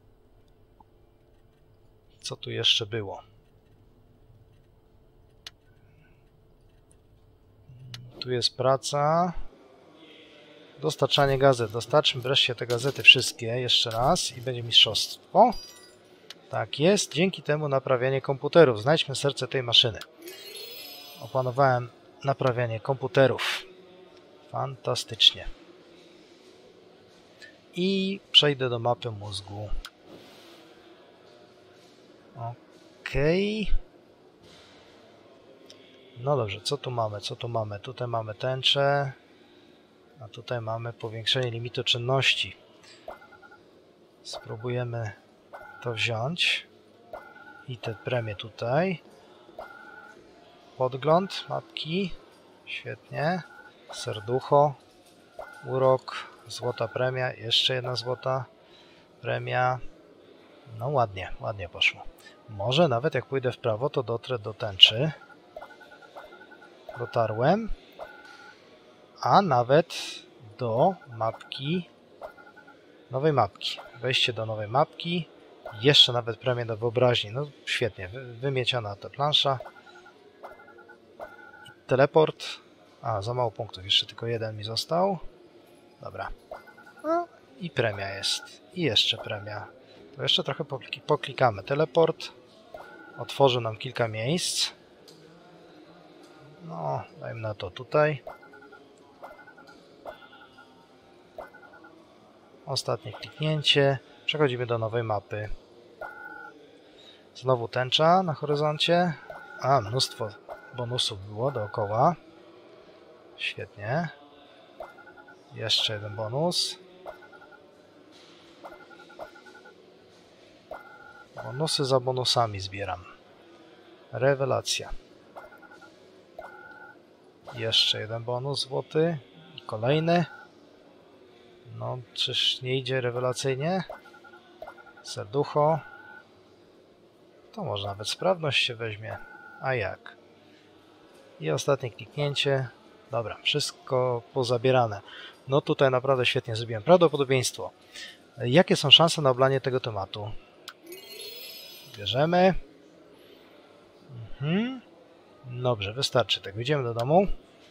Co tu jeszcze było? Tu jest praca. Dostarczanie gazet. Dostarczmy wreszcie te gazety wszystkie jeszcze raz i będzie mistrzostwo. Tak jest. Dzięki temu naprawianie komputerów. Znajdźmy serce tej maszyny. Opanowałem naprawianie komputerów. Fantastycznie. I przejdę do mapy mózgu. Okej. No dobrze, co tu mamy? Co tu mamy? Tutaj mamy tęczę. A tutaj mamy powiększenie limitu czynności. Spróbujemy to wziąć. I te premie tutaj. Podgląd mapki. Świetnie. Serducho. Urok. Złota premia. Jeszcze jedna złota premia. No ładnie, ładnie poszło. Może nawet jak pójdę w prawo, to dotrę do tęczy. Dotarłem. A nawet do mapki. Nowej mapki. Wejście do nowej mapki. Jeszcze nawet premię do wyobraźni. No świetnie. Wymieciona ta plansza. Teleport. Za mało punktów. Jeszcze tylko jeden mi został. Dobra. No i premia jest. I jeszcze premia. To jeszcze trochę poklikamy. Teleport. Otworzy nam kilka miejsc. No, dajmy na to tutaj. Ostatnie kliknięcie. Przechodzimy do nowej mapy. Znowu tęcza na horyzoncie. Mnóstwo bonusów było dookoła. Świetnie. Jeszcze jeden bonus. Bonusy za bonusami zbieram. Rewelacja. Jeszcze jeden bonus złoty. I kolejny. No, czyż nie idzie rewelacyjnie? Serducho. To może nawet sprawność się weźmie. A jak? I ostatnie kliknięcie. Dobra, wszystko pozabierane. No tutaj naprawdę świetnie zrobiłem. Prawdopodobieństwo. Jakie są szanse na oblanie tego tematu? Bierzemy. Dobrze, wystarczy. Tak, wyjdziemy do domu.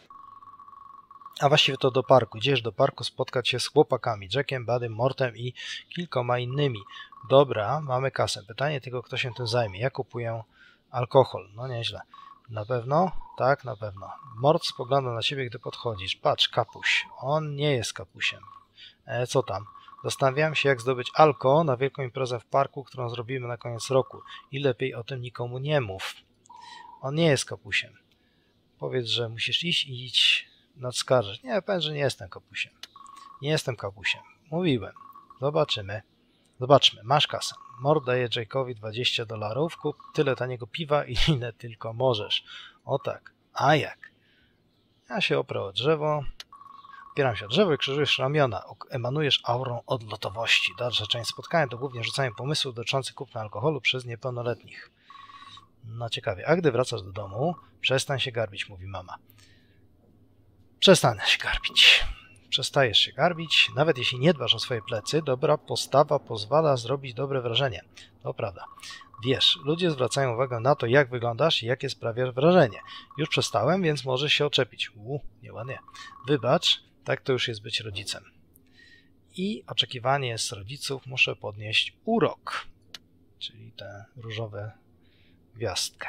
A właściwie to do parku. Idziesz do parku spotkać się z chłopakami. Jackiem, Buddym, Mortem i kilkoma innymi. Dobra, mamy kasę. Pytanie tylko, kto się tym zajmie. Ja kupuję alkohol. No nieźle. Na pewno? Tak, na pewno. Mort spogląda na ciebie, gdy podchodzisz. Patrz, kapuś. On nie jest kapusiem. Co tam? Zastanawiałem się, jak zdobyć alko na wielką imprezę w parku, którą zrobimy na koniec roku. I lepiej o tym nikomu nie mów. On nie jest kapusiem. Powiedz, że musisz iść i idź nadskarżyć. Nie, powiem, że nie jestem kapusiem. Nie jestem kapusiem. Mówiłem. Zobaczymy. Zobaczmy. Masz kasę. Mort daje Jake'owi $20. Kup tyle taniego piwa i ile tylko możesz. O tak. A jak? Ja się oprę o drzewo. Opieram się o drzewo i krzyżujesz ramiona. Emanujesz aurą odlotowości. Dalsza część spotkania to głównie rzucanie pomysłów dotyczących kupna alkoholu przez niepełnoletnich. No ciekawie. A gdy wracasz do domu, przestań się garbić, mówi mama. Przestanę się garbić. Przestajesz się garbić. Nawet jeśli nie dbasz o swoje plecy, dobra postawa pozwala zrobić dobre wrażenie. To prawda. Wiesz, ludzie zwracają uwagę na to, jak wyglądasz i jakie sprawiasz wrażenie. Już przestałem, więc możesz się oczepić. Nieładnie. Wybacz, tak to już jest być rodzicem. I oczekiwanie z rodziców muszę podnieść urok. Czyli tę różową gwiazdkę.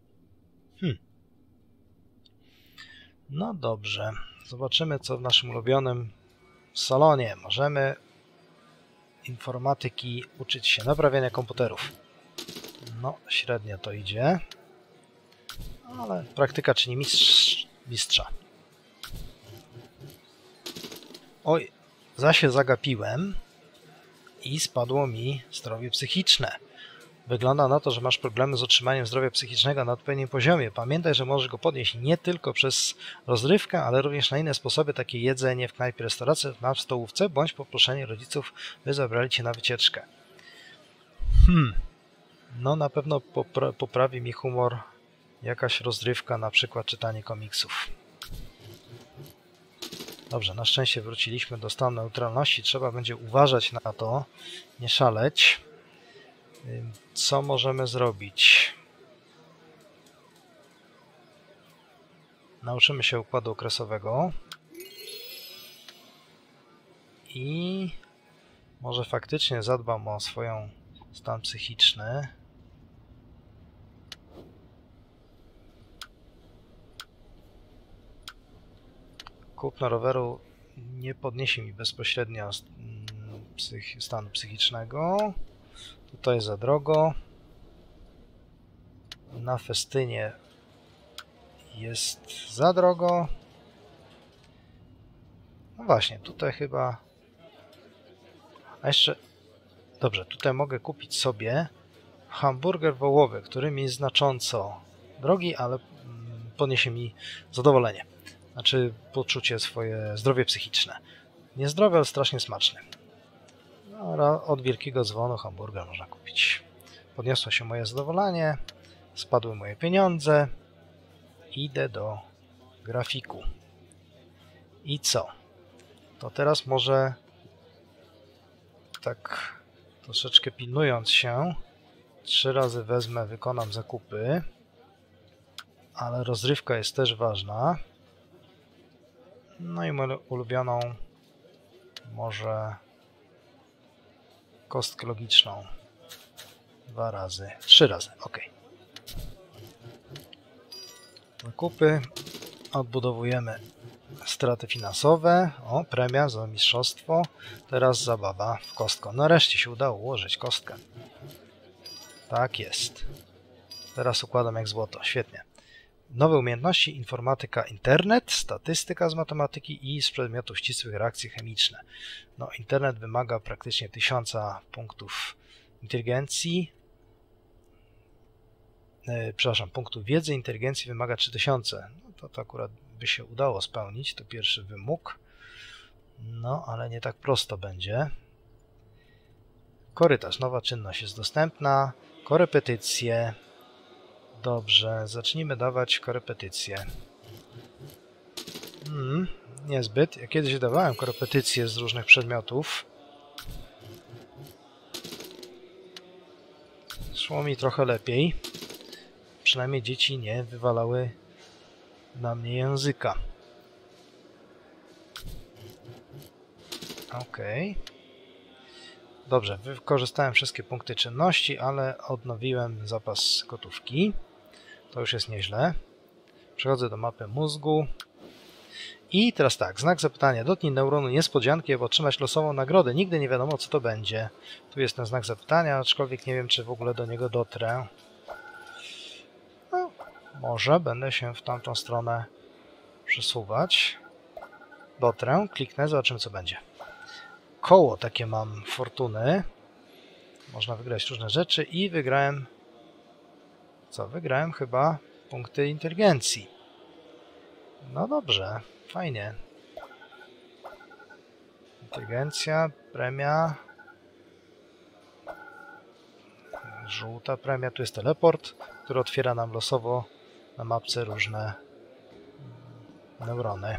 No dobrze. Zobaczymy, co w naszym ulubionym salonie. Możemy informatyki uczyć się naprawiania komputerów. No, średnio to idzie. Ale praktyka czyni mistrza. Oj, się zagapiłem i spadło mi zdrowie psychiczne. Wygląda na to, że masz problemy z utrzymaniem zdrowia psychicznego na odpowiednim poziomie. Pamiętaj, że możesz go podnieść nie tylko przez rozrywkę, ale również na inne sposoby, takie jedzenie w knajpie, restauracji, w stołówce, bądź poproszenie rodziców, by zabrali cię na wycieczkę. No na pewno poprawi mi humor jakaś rozrywka, na przykład czytanie komiksów. Dobrze, na szczęście wróciliśmy do stanu neutralności. Trzeba będzie uważać na to, nie szaleć. Co możemy zrobić? Nauczymy się układu okresowego i może faktycznie zadbam o swoją stan psychiczny. Kupno roweru nie podniesie mi bezpośrednio stanu psychicznego. Tutaj za drogo. Na festynie jest za drogo. No właśnie, tutaj chyba... A jeszcze... Dobrze, tutaj mogę kupić sobie hamburger wołowy, który mi jest znacząco drogi, ale podniesie mi zadowolenie. Znaczy poczucie swoje zdrowie psychiczne. Niezdrowy, ale strasznie smaczny. No, od wielkiego dzwonu hamburger można kupić. Podniosło się moje zadowolenie, spadły moje pieniądze. Idę do grafiku. I co? To teraz może tak troszeczkę pilnując się 3 razy wezmę, wykonam zakupy, ale rozrywka jest też ważna. No i moją ulubioną może kostkę logiczną 2 razy, 3 razy, ok. Zakupy, odbudowujemy straty finansowe, o, premia za mistrzostwo, teraz zabawa w kostkę. Nareszcie się udało ułożyć kostkę. Tak jest. Teraz układam jak złoto, świetnie. Nowe umiejętności, informatyka, internet, statystyka z matematyki i z przedmiotów ścisłych reakcje chemiczne. No, internet wymaga praktycznie 1000 punktów inteligencji, przepraszam, punktu wiedzy, inteligencji wymaga 3000. No to akurat by się udało spełnić, to pierwszy wymóg. No, ale nie tak prosto będzie. Korytarz, nowa czynność jest dostępna. Korepetycje. Dobrze, zacznijmy dawać korepetycje. Niezbyt. Ja kiedyś dawałem korepetycje z różnych przedmiotów. Szło mi trochę lepiej. Przynajmniej dzieci nie wywalały na mnie języka. Okej. Dobrze, wykorzystałem wszystkie punkty czynności, ale odnowiłem zapas gotówki. To już jest nieźle. Przechodzę do mapy mózgu. I teraz tak, znak zapytania. Dotknij neuronu niespodzianki, aby otrzymać losową nagrodę. Nigdy nie wiadomo, co to będzie. Tu jest ten znak zapytania, aczkolwiek nie wiem, czy w ogóle do niego dotrę. No, może będę się w tamtą stronę przesuwać. Dotrę, kliknę, zobaczymy, co będzie. Koło takie mam fortuny. Można wygrać różne rzeczy i wygrałem... Co? Wygrałem chyba punkty inteligencji. No dobrze, fajnie. Inteligencja, premia. Żółta premia, tu jest teleport, który otwiera nam losowo na mapce różne neurony.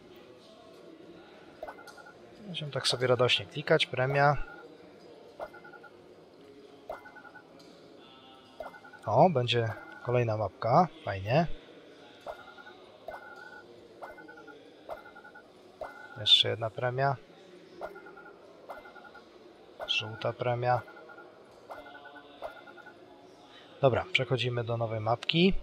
Będziemy tak sobie radośnie klikać, premia. O, będzie kolejna mapka, fajnie. Jeszcze jedna premia. Żółta premia. Dobra, przechodzimy do nowej mapki.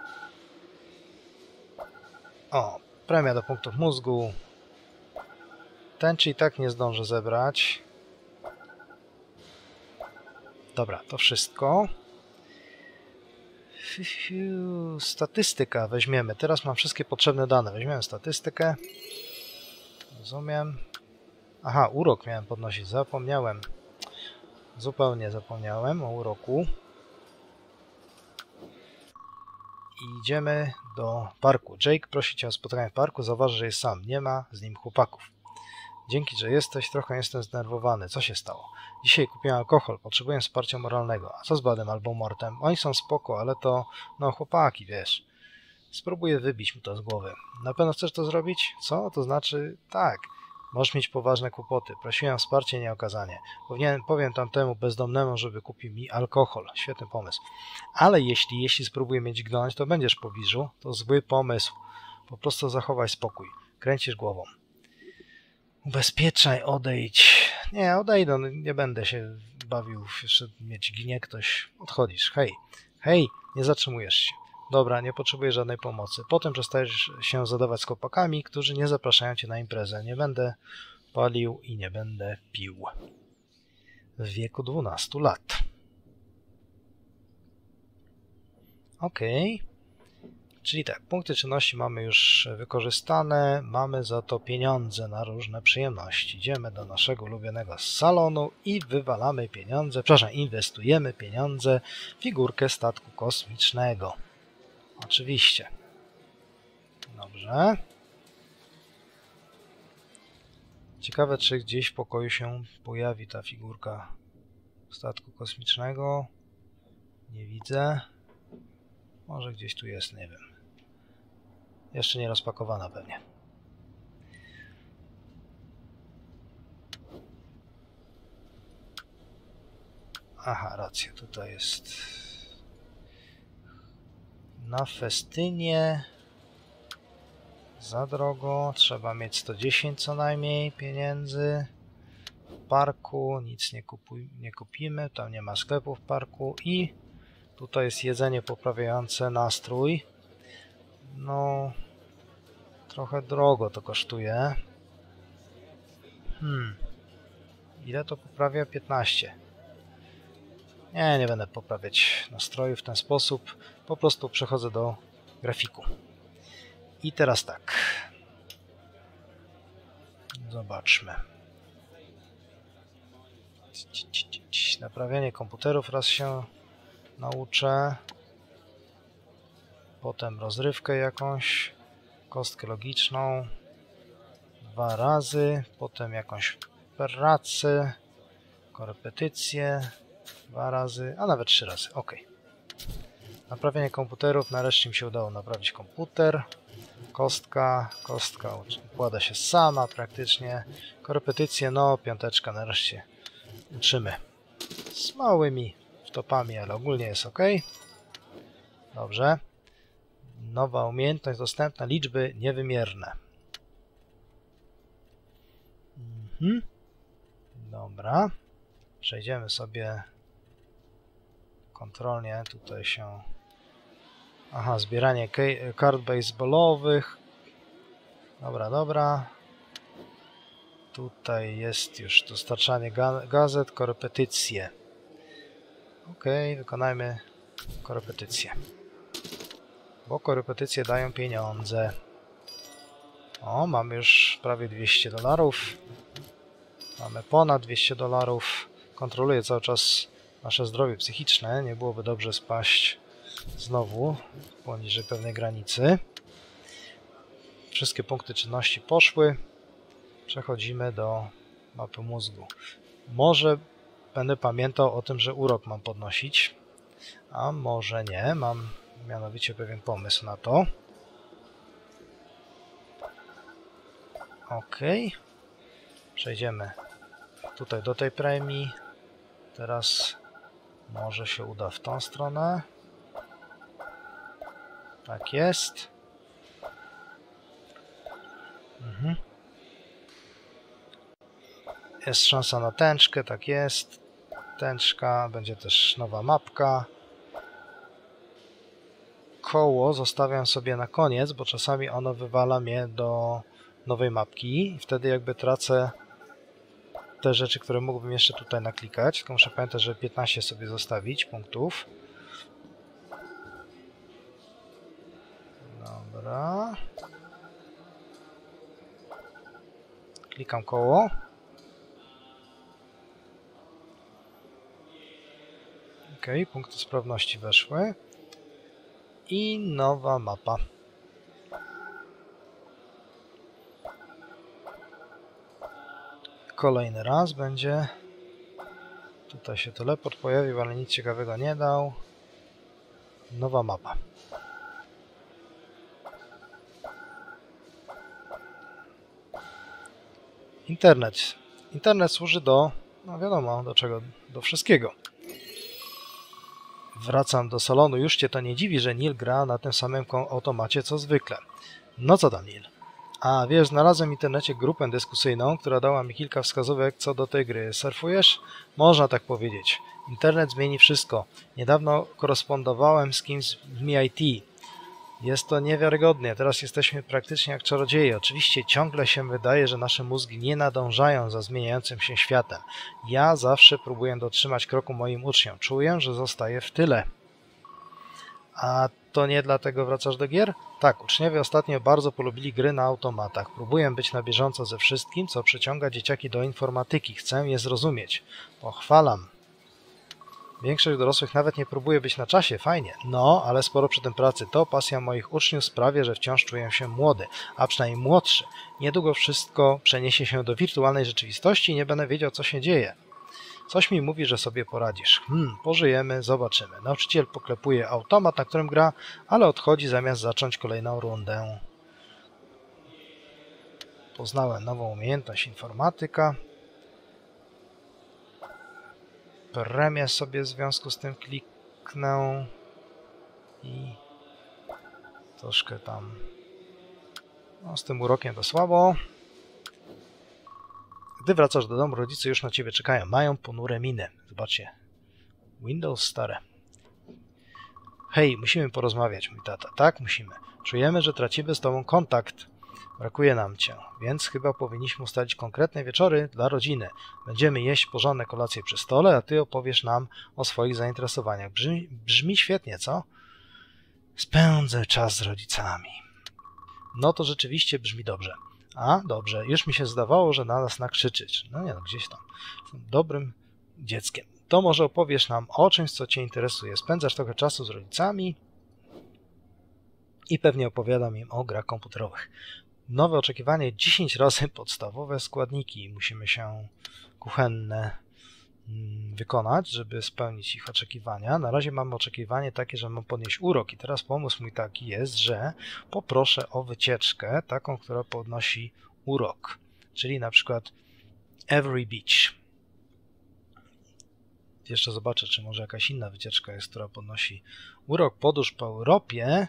O, premia do punktów mózgu. Tęczy i tak nie zdążę zebrać. Dobra, to wszystko. Statystyka weźmiemy. Teraz mam wszystkie potrzebne dane. Weźmiemy statystykę. Rozumiem. Aha, urok miałem podnosić. Zapomniałem. Zupełnie zapomniałem o uroku. I idziemy do parku. Jake prosi cię o spotkanie w parku. Zauważy, że jest sam. Nie ma z nim chłopaków. Dzięki, że jesteś. Trochę jestem zdenerwowany. Co się stało? Dzisiaj kupiłem alkohol. Potrzebuję wsparcia moralnego. A co z Badem albo Mortem? Oni są spoko, ale to... No, chłopaki, wiesz. Spróbuję wybić mu to z głowy. Na pewno chcesz to zrobić? Co? To znaczy... Tak. Możesz mieć poważne kłopoty. Prosiłem o wsparcie, nie okazanie. Powiem tamtemu bezdomnemu, żeby kupił mi alkohol. Świetny pomysł. Ale jeśli spróbuję mieć gnąć, to będziesz w pobliżu. To zły pomysł. Po prostu zachowaj spokój. Kręcisz głową. Ubezpieczaj, odejdź. Nie, odejdę. Nie będę się bawił. Jeszcze mieć ginie ktoś. Odchodzisz. Hej. Hej, nie zatrzymujesz się. Dobra, nie potrzebuję żadnej pomocy. Potem przestajesz się zadawać z chłopakami, którzy nie zapraszają cię na imprezę. Nie będę palił i nie będę pił. W wieku 12 lat. Okej. Czyli tak, punkty czynności mamy już wykorzystane. Mamy za to pieniądze na różne przyjemności. Idziemy do naszego ulubionego salonu i wywalamy pieniądze. Przepraszam, inwestujemy pieniądze w figurkę statku kosmicznego. Oczywiście. Dobrze. Ciekawe, czy gdzieś w pokoju się pojawi ta figurka statku kosmicznego. Nie widzę. Może gdzieś tu jest, nie wiem. Jeszcze nie rozpakowana pewnie. Aha, racja, tutaj jest. Na festynie za drogo, trzeba mieć 110 co najmniej pieniędzy. W parku nic nie kupimy, tam nie ma sklepu w parku i tutaj jest jedzenie poprawiające nastrój. No, trochę drogo to kosztuje. Ile to poprawia? 15. Nie będę poprawiać nastroju w ten sposób. Po prostu przechodzę do grafiku. I teraz tak. Zobaczmy. Naprawianie komputerów raz się nauczę. potem rozrywkę jakąś, kostkę logiczną 2 razy, potem jakąś pracę, korepetycję 2 razy, a nawet 3 razy. OK. Naprawienie komputerów. Nareszcie mi się udało naprawić komputer. Kostka układa się sama praktycznie. Korepetycje, no 5 nareszcie uczymy. Z małymi wtopami, ale ogólnie jest OK. Dobrze. Nowa umiejętność dostępna, liczby niewymierne. Dobra. Przejdziemy sobie kontrolnie. Tutaj się... Aha, zbieranie kart baseballowych. Dobra. Tutaj jest już dostarczanie gazet, korepetycje. OK, wykonajmy korepetycje. Bo korepetycje dają pieniądze. O, mamy już prawie $200. Mamy ponad $200. Kontroluję cały czas nasze zdrowie psychiczne. Nie byłoby dobrze spaść znowu poniżej pewnej granicy. Wszystkie punkty czynności poszły. Przechodzimy do mapy mózgu. Może będę pamiętał o tym, że urok mam podnosić, a może nie. Mam mianowicie pewien pomysł na to. OK. Przejdziemy tutaj do tej premii. Teraz może się uda w tą stronę. Tak jest. Jest szansa na tęczkę, tak jest. Tęczka, będzie też nowa mapka. Koło zostawiam sobie na koniec, bo czasami ono wywala mnie do nowej mapki i wtedy jakby tracę te rzeczy, które mógłbym jeszcze tutaj naklikać. Tylko muszę pamiętać, że 15 sobie zostawić punktów. Dobra. Klikam koło. OK, punkty sprawności weszły. I nowa mapa. Kolejny raz będzie. Tutaj się teleport pojawił, ale nic ciekawego nie dał. Nowa mapa. Internet. Internet służy do, no wiadomo, do czego? Do wszystkiego. Wracam do salonu. Już cię to nie dziwi, że Neil gra na tym samym automacie co zwykle. No co tam, Neil? A wiesz, znalazłem w internecie grupę dyskusyjną, która dała mi kilka wskazówek co do tej gry. Surfujesz? Można tak powiedzieć. Internet zmieni wszystko. Niedawno korespondowałem z kimś w MIT. Jest to niewiarygodne. Teraz jesteśmy praktycznie jak czarodzieje. Oczywiście ciągle się wydaje, że nasze mózgi nie nadążają za zmieniającym się światem. Ja zawsze próbuję dotrzymać kroku moim uczniom. Czuję, że zostaję w tyle. A to nie dlatego wracasz do gier? Tak, uczniowie ostatnio bardzo polubili gry na automatach. Próbuję być na bieżąco ze wszystkim, co przyciąga dzieciaki do informatyki. Chcę je zrozumieć. Pochwalam. Większość dorosłych nawet nie próbuje być na czasie, fajnie. No, ale sporo przy tym pracy. To pasja moich uczniów sprawia, że wciąż czuję się młody, a przynajmniej młodszy. Niedługo wszystko przeniesie się do wirtualnej rzeczywistości i nie będę wiedział, co się dzieje. Coś mi mówi, że sobie poradzisz. Pożyjemy, zobaczymy. Nauczyciel poklepuje automat, na którym gra, ale odchodzi zamiast zacząć kolejną rundę. Poznałem nową umiejętność informatyka. Premię sobie w związku z tym kliknę i troszkę tam no, z tym urokiem to słabo. Gdy wracasz do domu, rodzice już na ciebie czekają. Mają ponure miny. Zobaczcie. Windows stare. Hej, musimy porozmawiać, mój tata. Tak, musimy. Czujemy, że tracimy z tobą kontakt. Brakuje nam cię, więc chyba powinniśmy ustalić konkretne wieczory dla rodziny. Będziemy jeść porządne kolacje przy stole, a ty opowiesz nam o swoich zainteresowaniach. Brzmi świetnie, co? Spędzę czas z rodzicami. No to rzeczywiście brzmi dobrze. A, dobrze. Już mi się zdawało, że na nas nakrzyczysz. No nie, no gdzieś tam. Jestem dobrym dzieckiem. To może opowiesz nam o czymś, co cię interesuje. Spędzasz trochę czasu z rodzicami? i pewnie opowiadam im o grach komputerowych. Nowe oczekiwanie 10 razy podstawowe składniki musimy się kuchenne wykonać, żeby spełnić ich oczekiwania. Na razie mamy oczekiwanie takie, że mam podnieść urok i teraz pomysł mój taki jest, że poproszę o wycieczkę taką, która podnosi urok, czyli na przykład Every Beach. Jeszcze zobaczę, czy może jakaś inna wycieczka jest, która podnosi urok. Podróż po Europie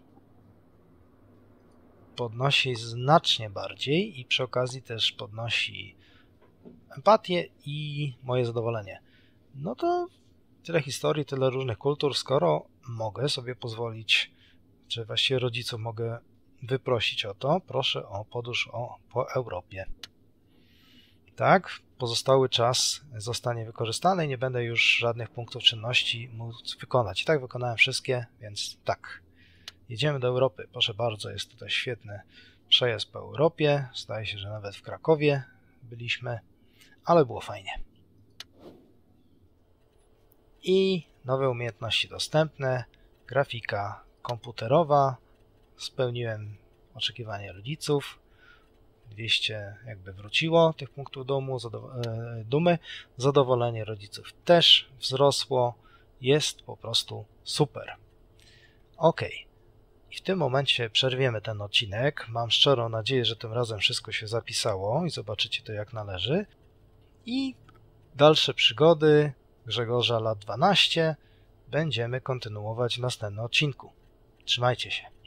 podnosi znacznie bardziej i przy okazji też podnosi empatię i moje zadowolenie. No to tyle historii, tyle różnych kultur, skoro mogę sobie pozwolić, czy właściwie rodziców mogę wyprosić o to, proszę o podróż po Europie. Tak, pozostały czas zostanie wykorzystany i nie będę już żadnych punktów czynności móc wykonać. I tak wykonałem wszystkie, więc tak. Jedziemy do Europy. Proszę bardzo, jest tutaj świetny przejazd po Europie. Zdaje się, że nawet w Krakowie byliśmy, ale było fajnie. I nowe umiejętności dostępne. Grafika komputerowa. Spełniłem oczekiwania rodziców. 200 jakby wróciło tych punktów dumy. Zadowolenie rodziców też wzrosło. Jest po prostu super. Ok. I w tym momencie przerwiemy ten odcinek. Mam szczerą nadzieję, że tym razem wszystko się zapisało i zobaczycie to jak należy. I dalsze przygody Grzegorza lat 12 będziemy kontynuować w następnym odcinku. Trzymajcie się.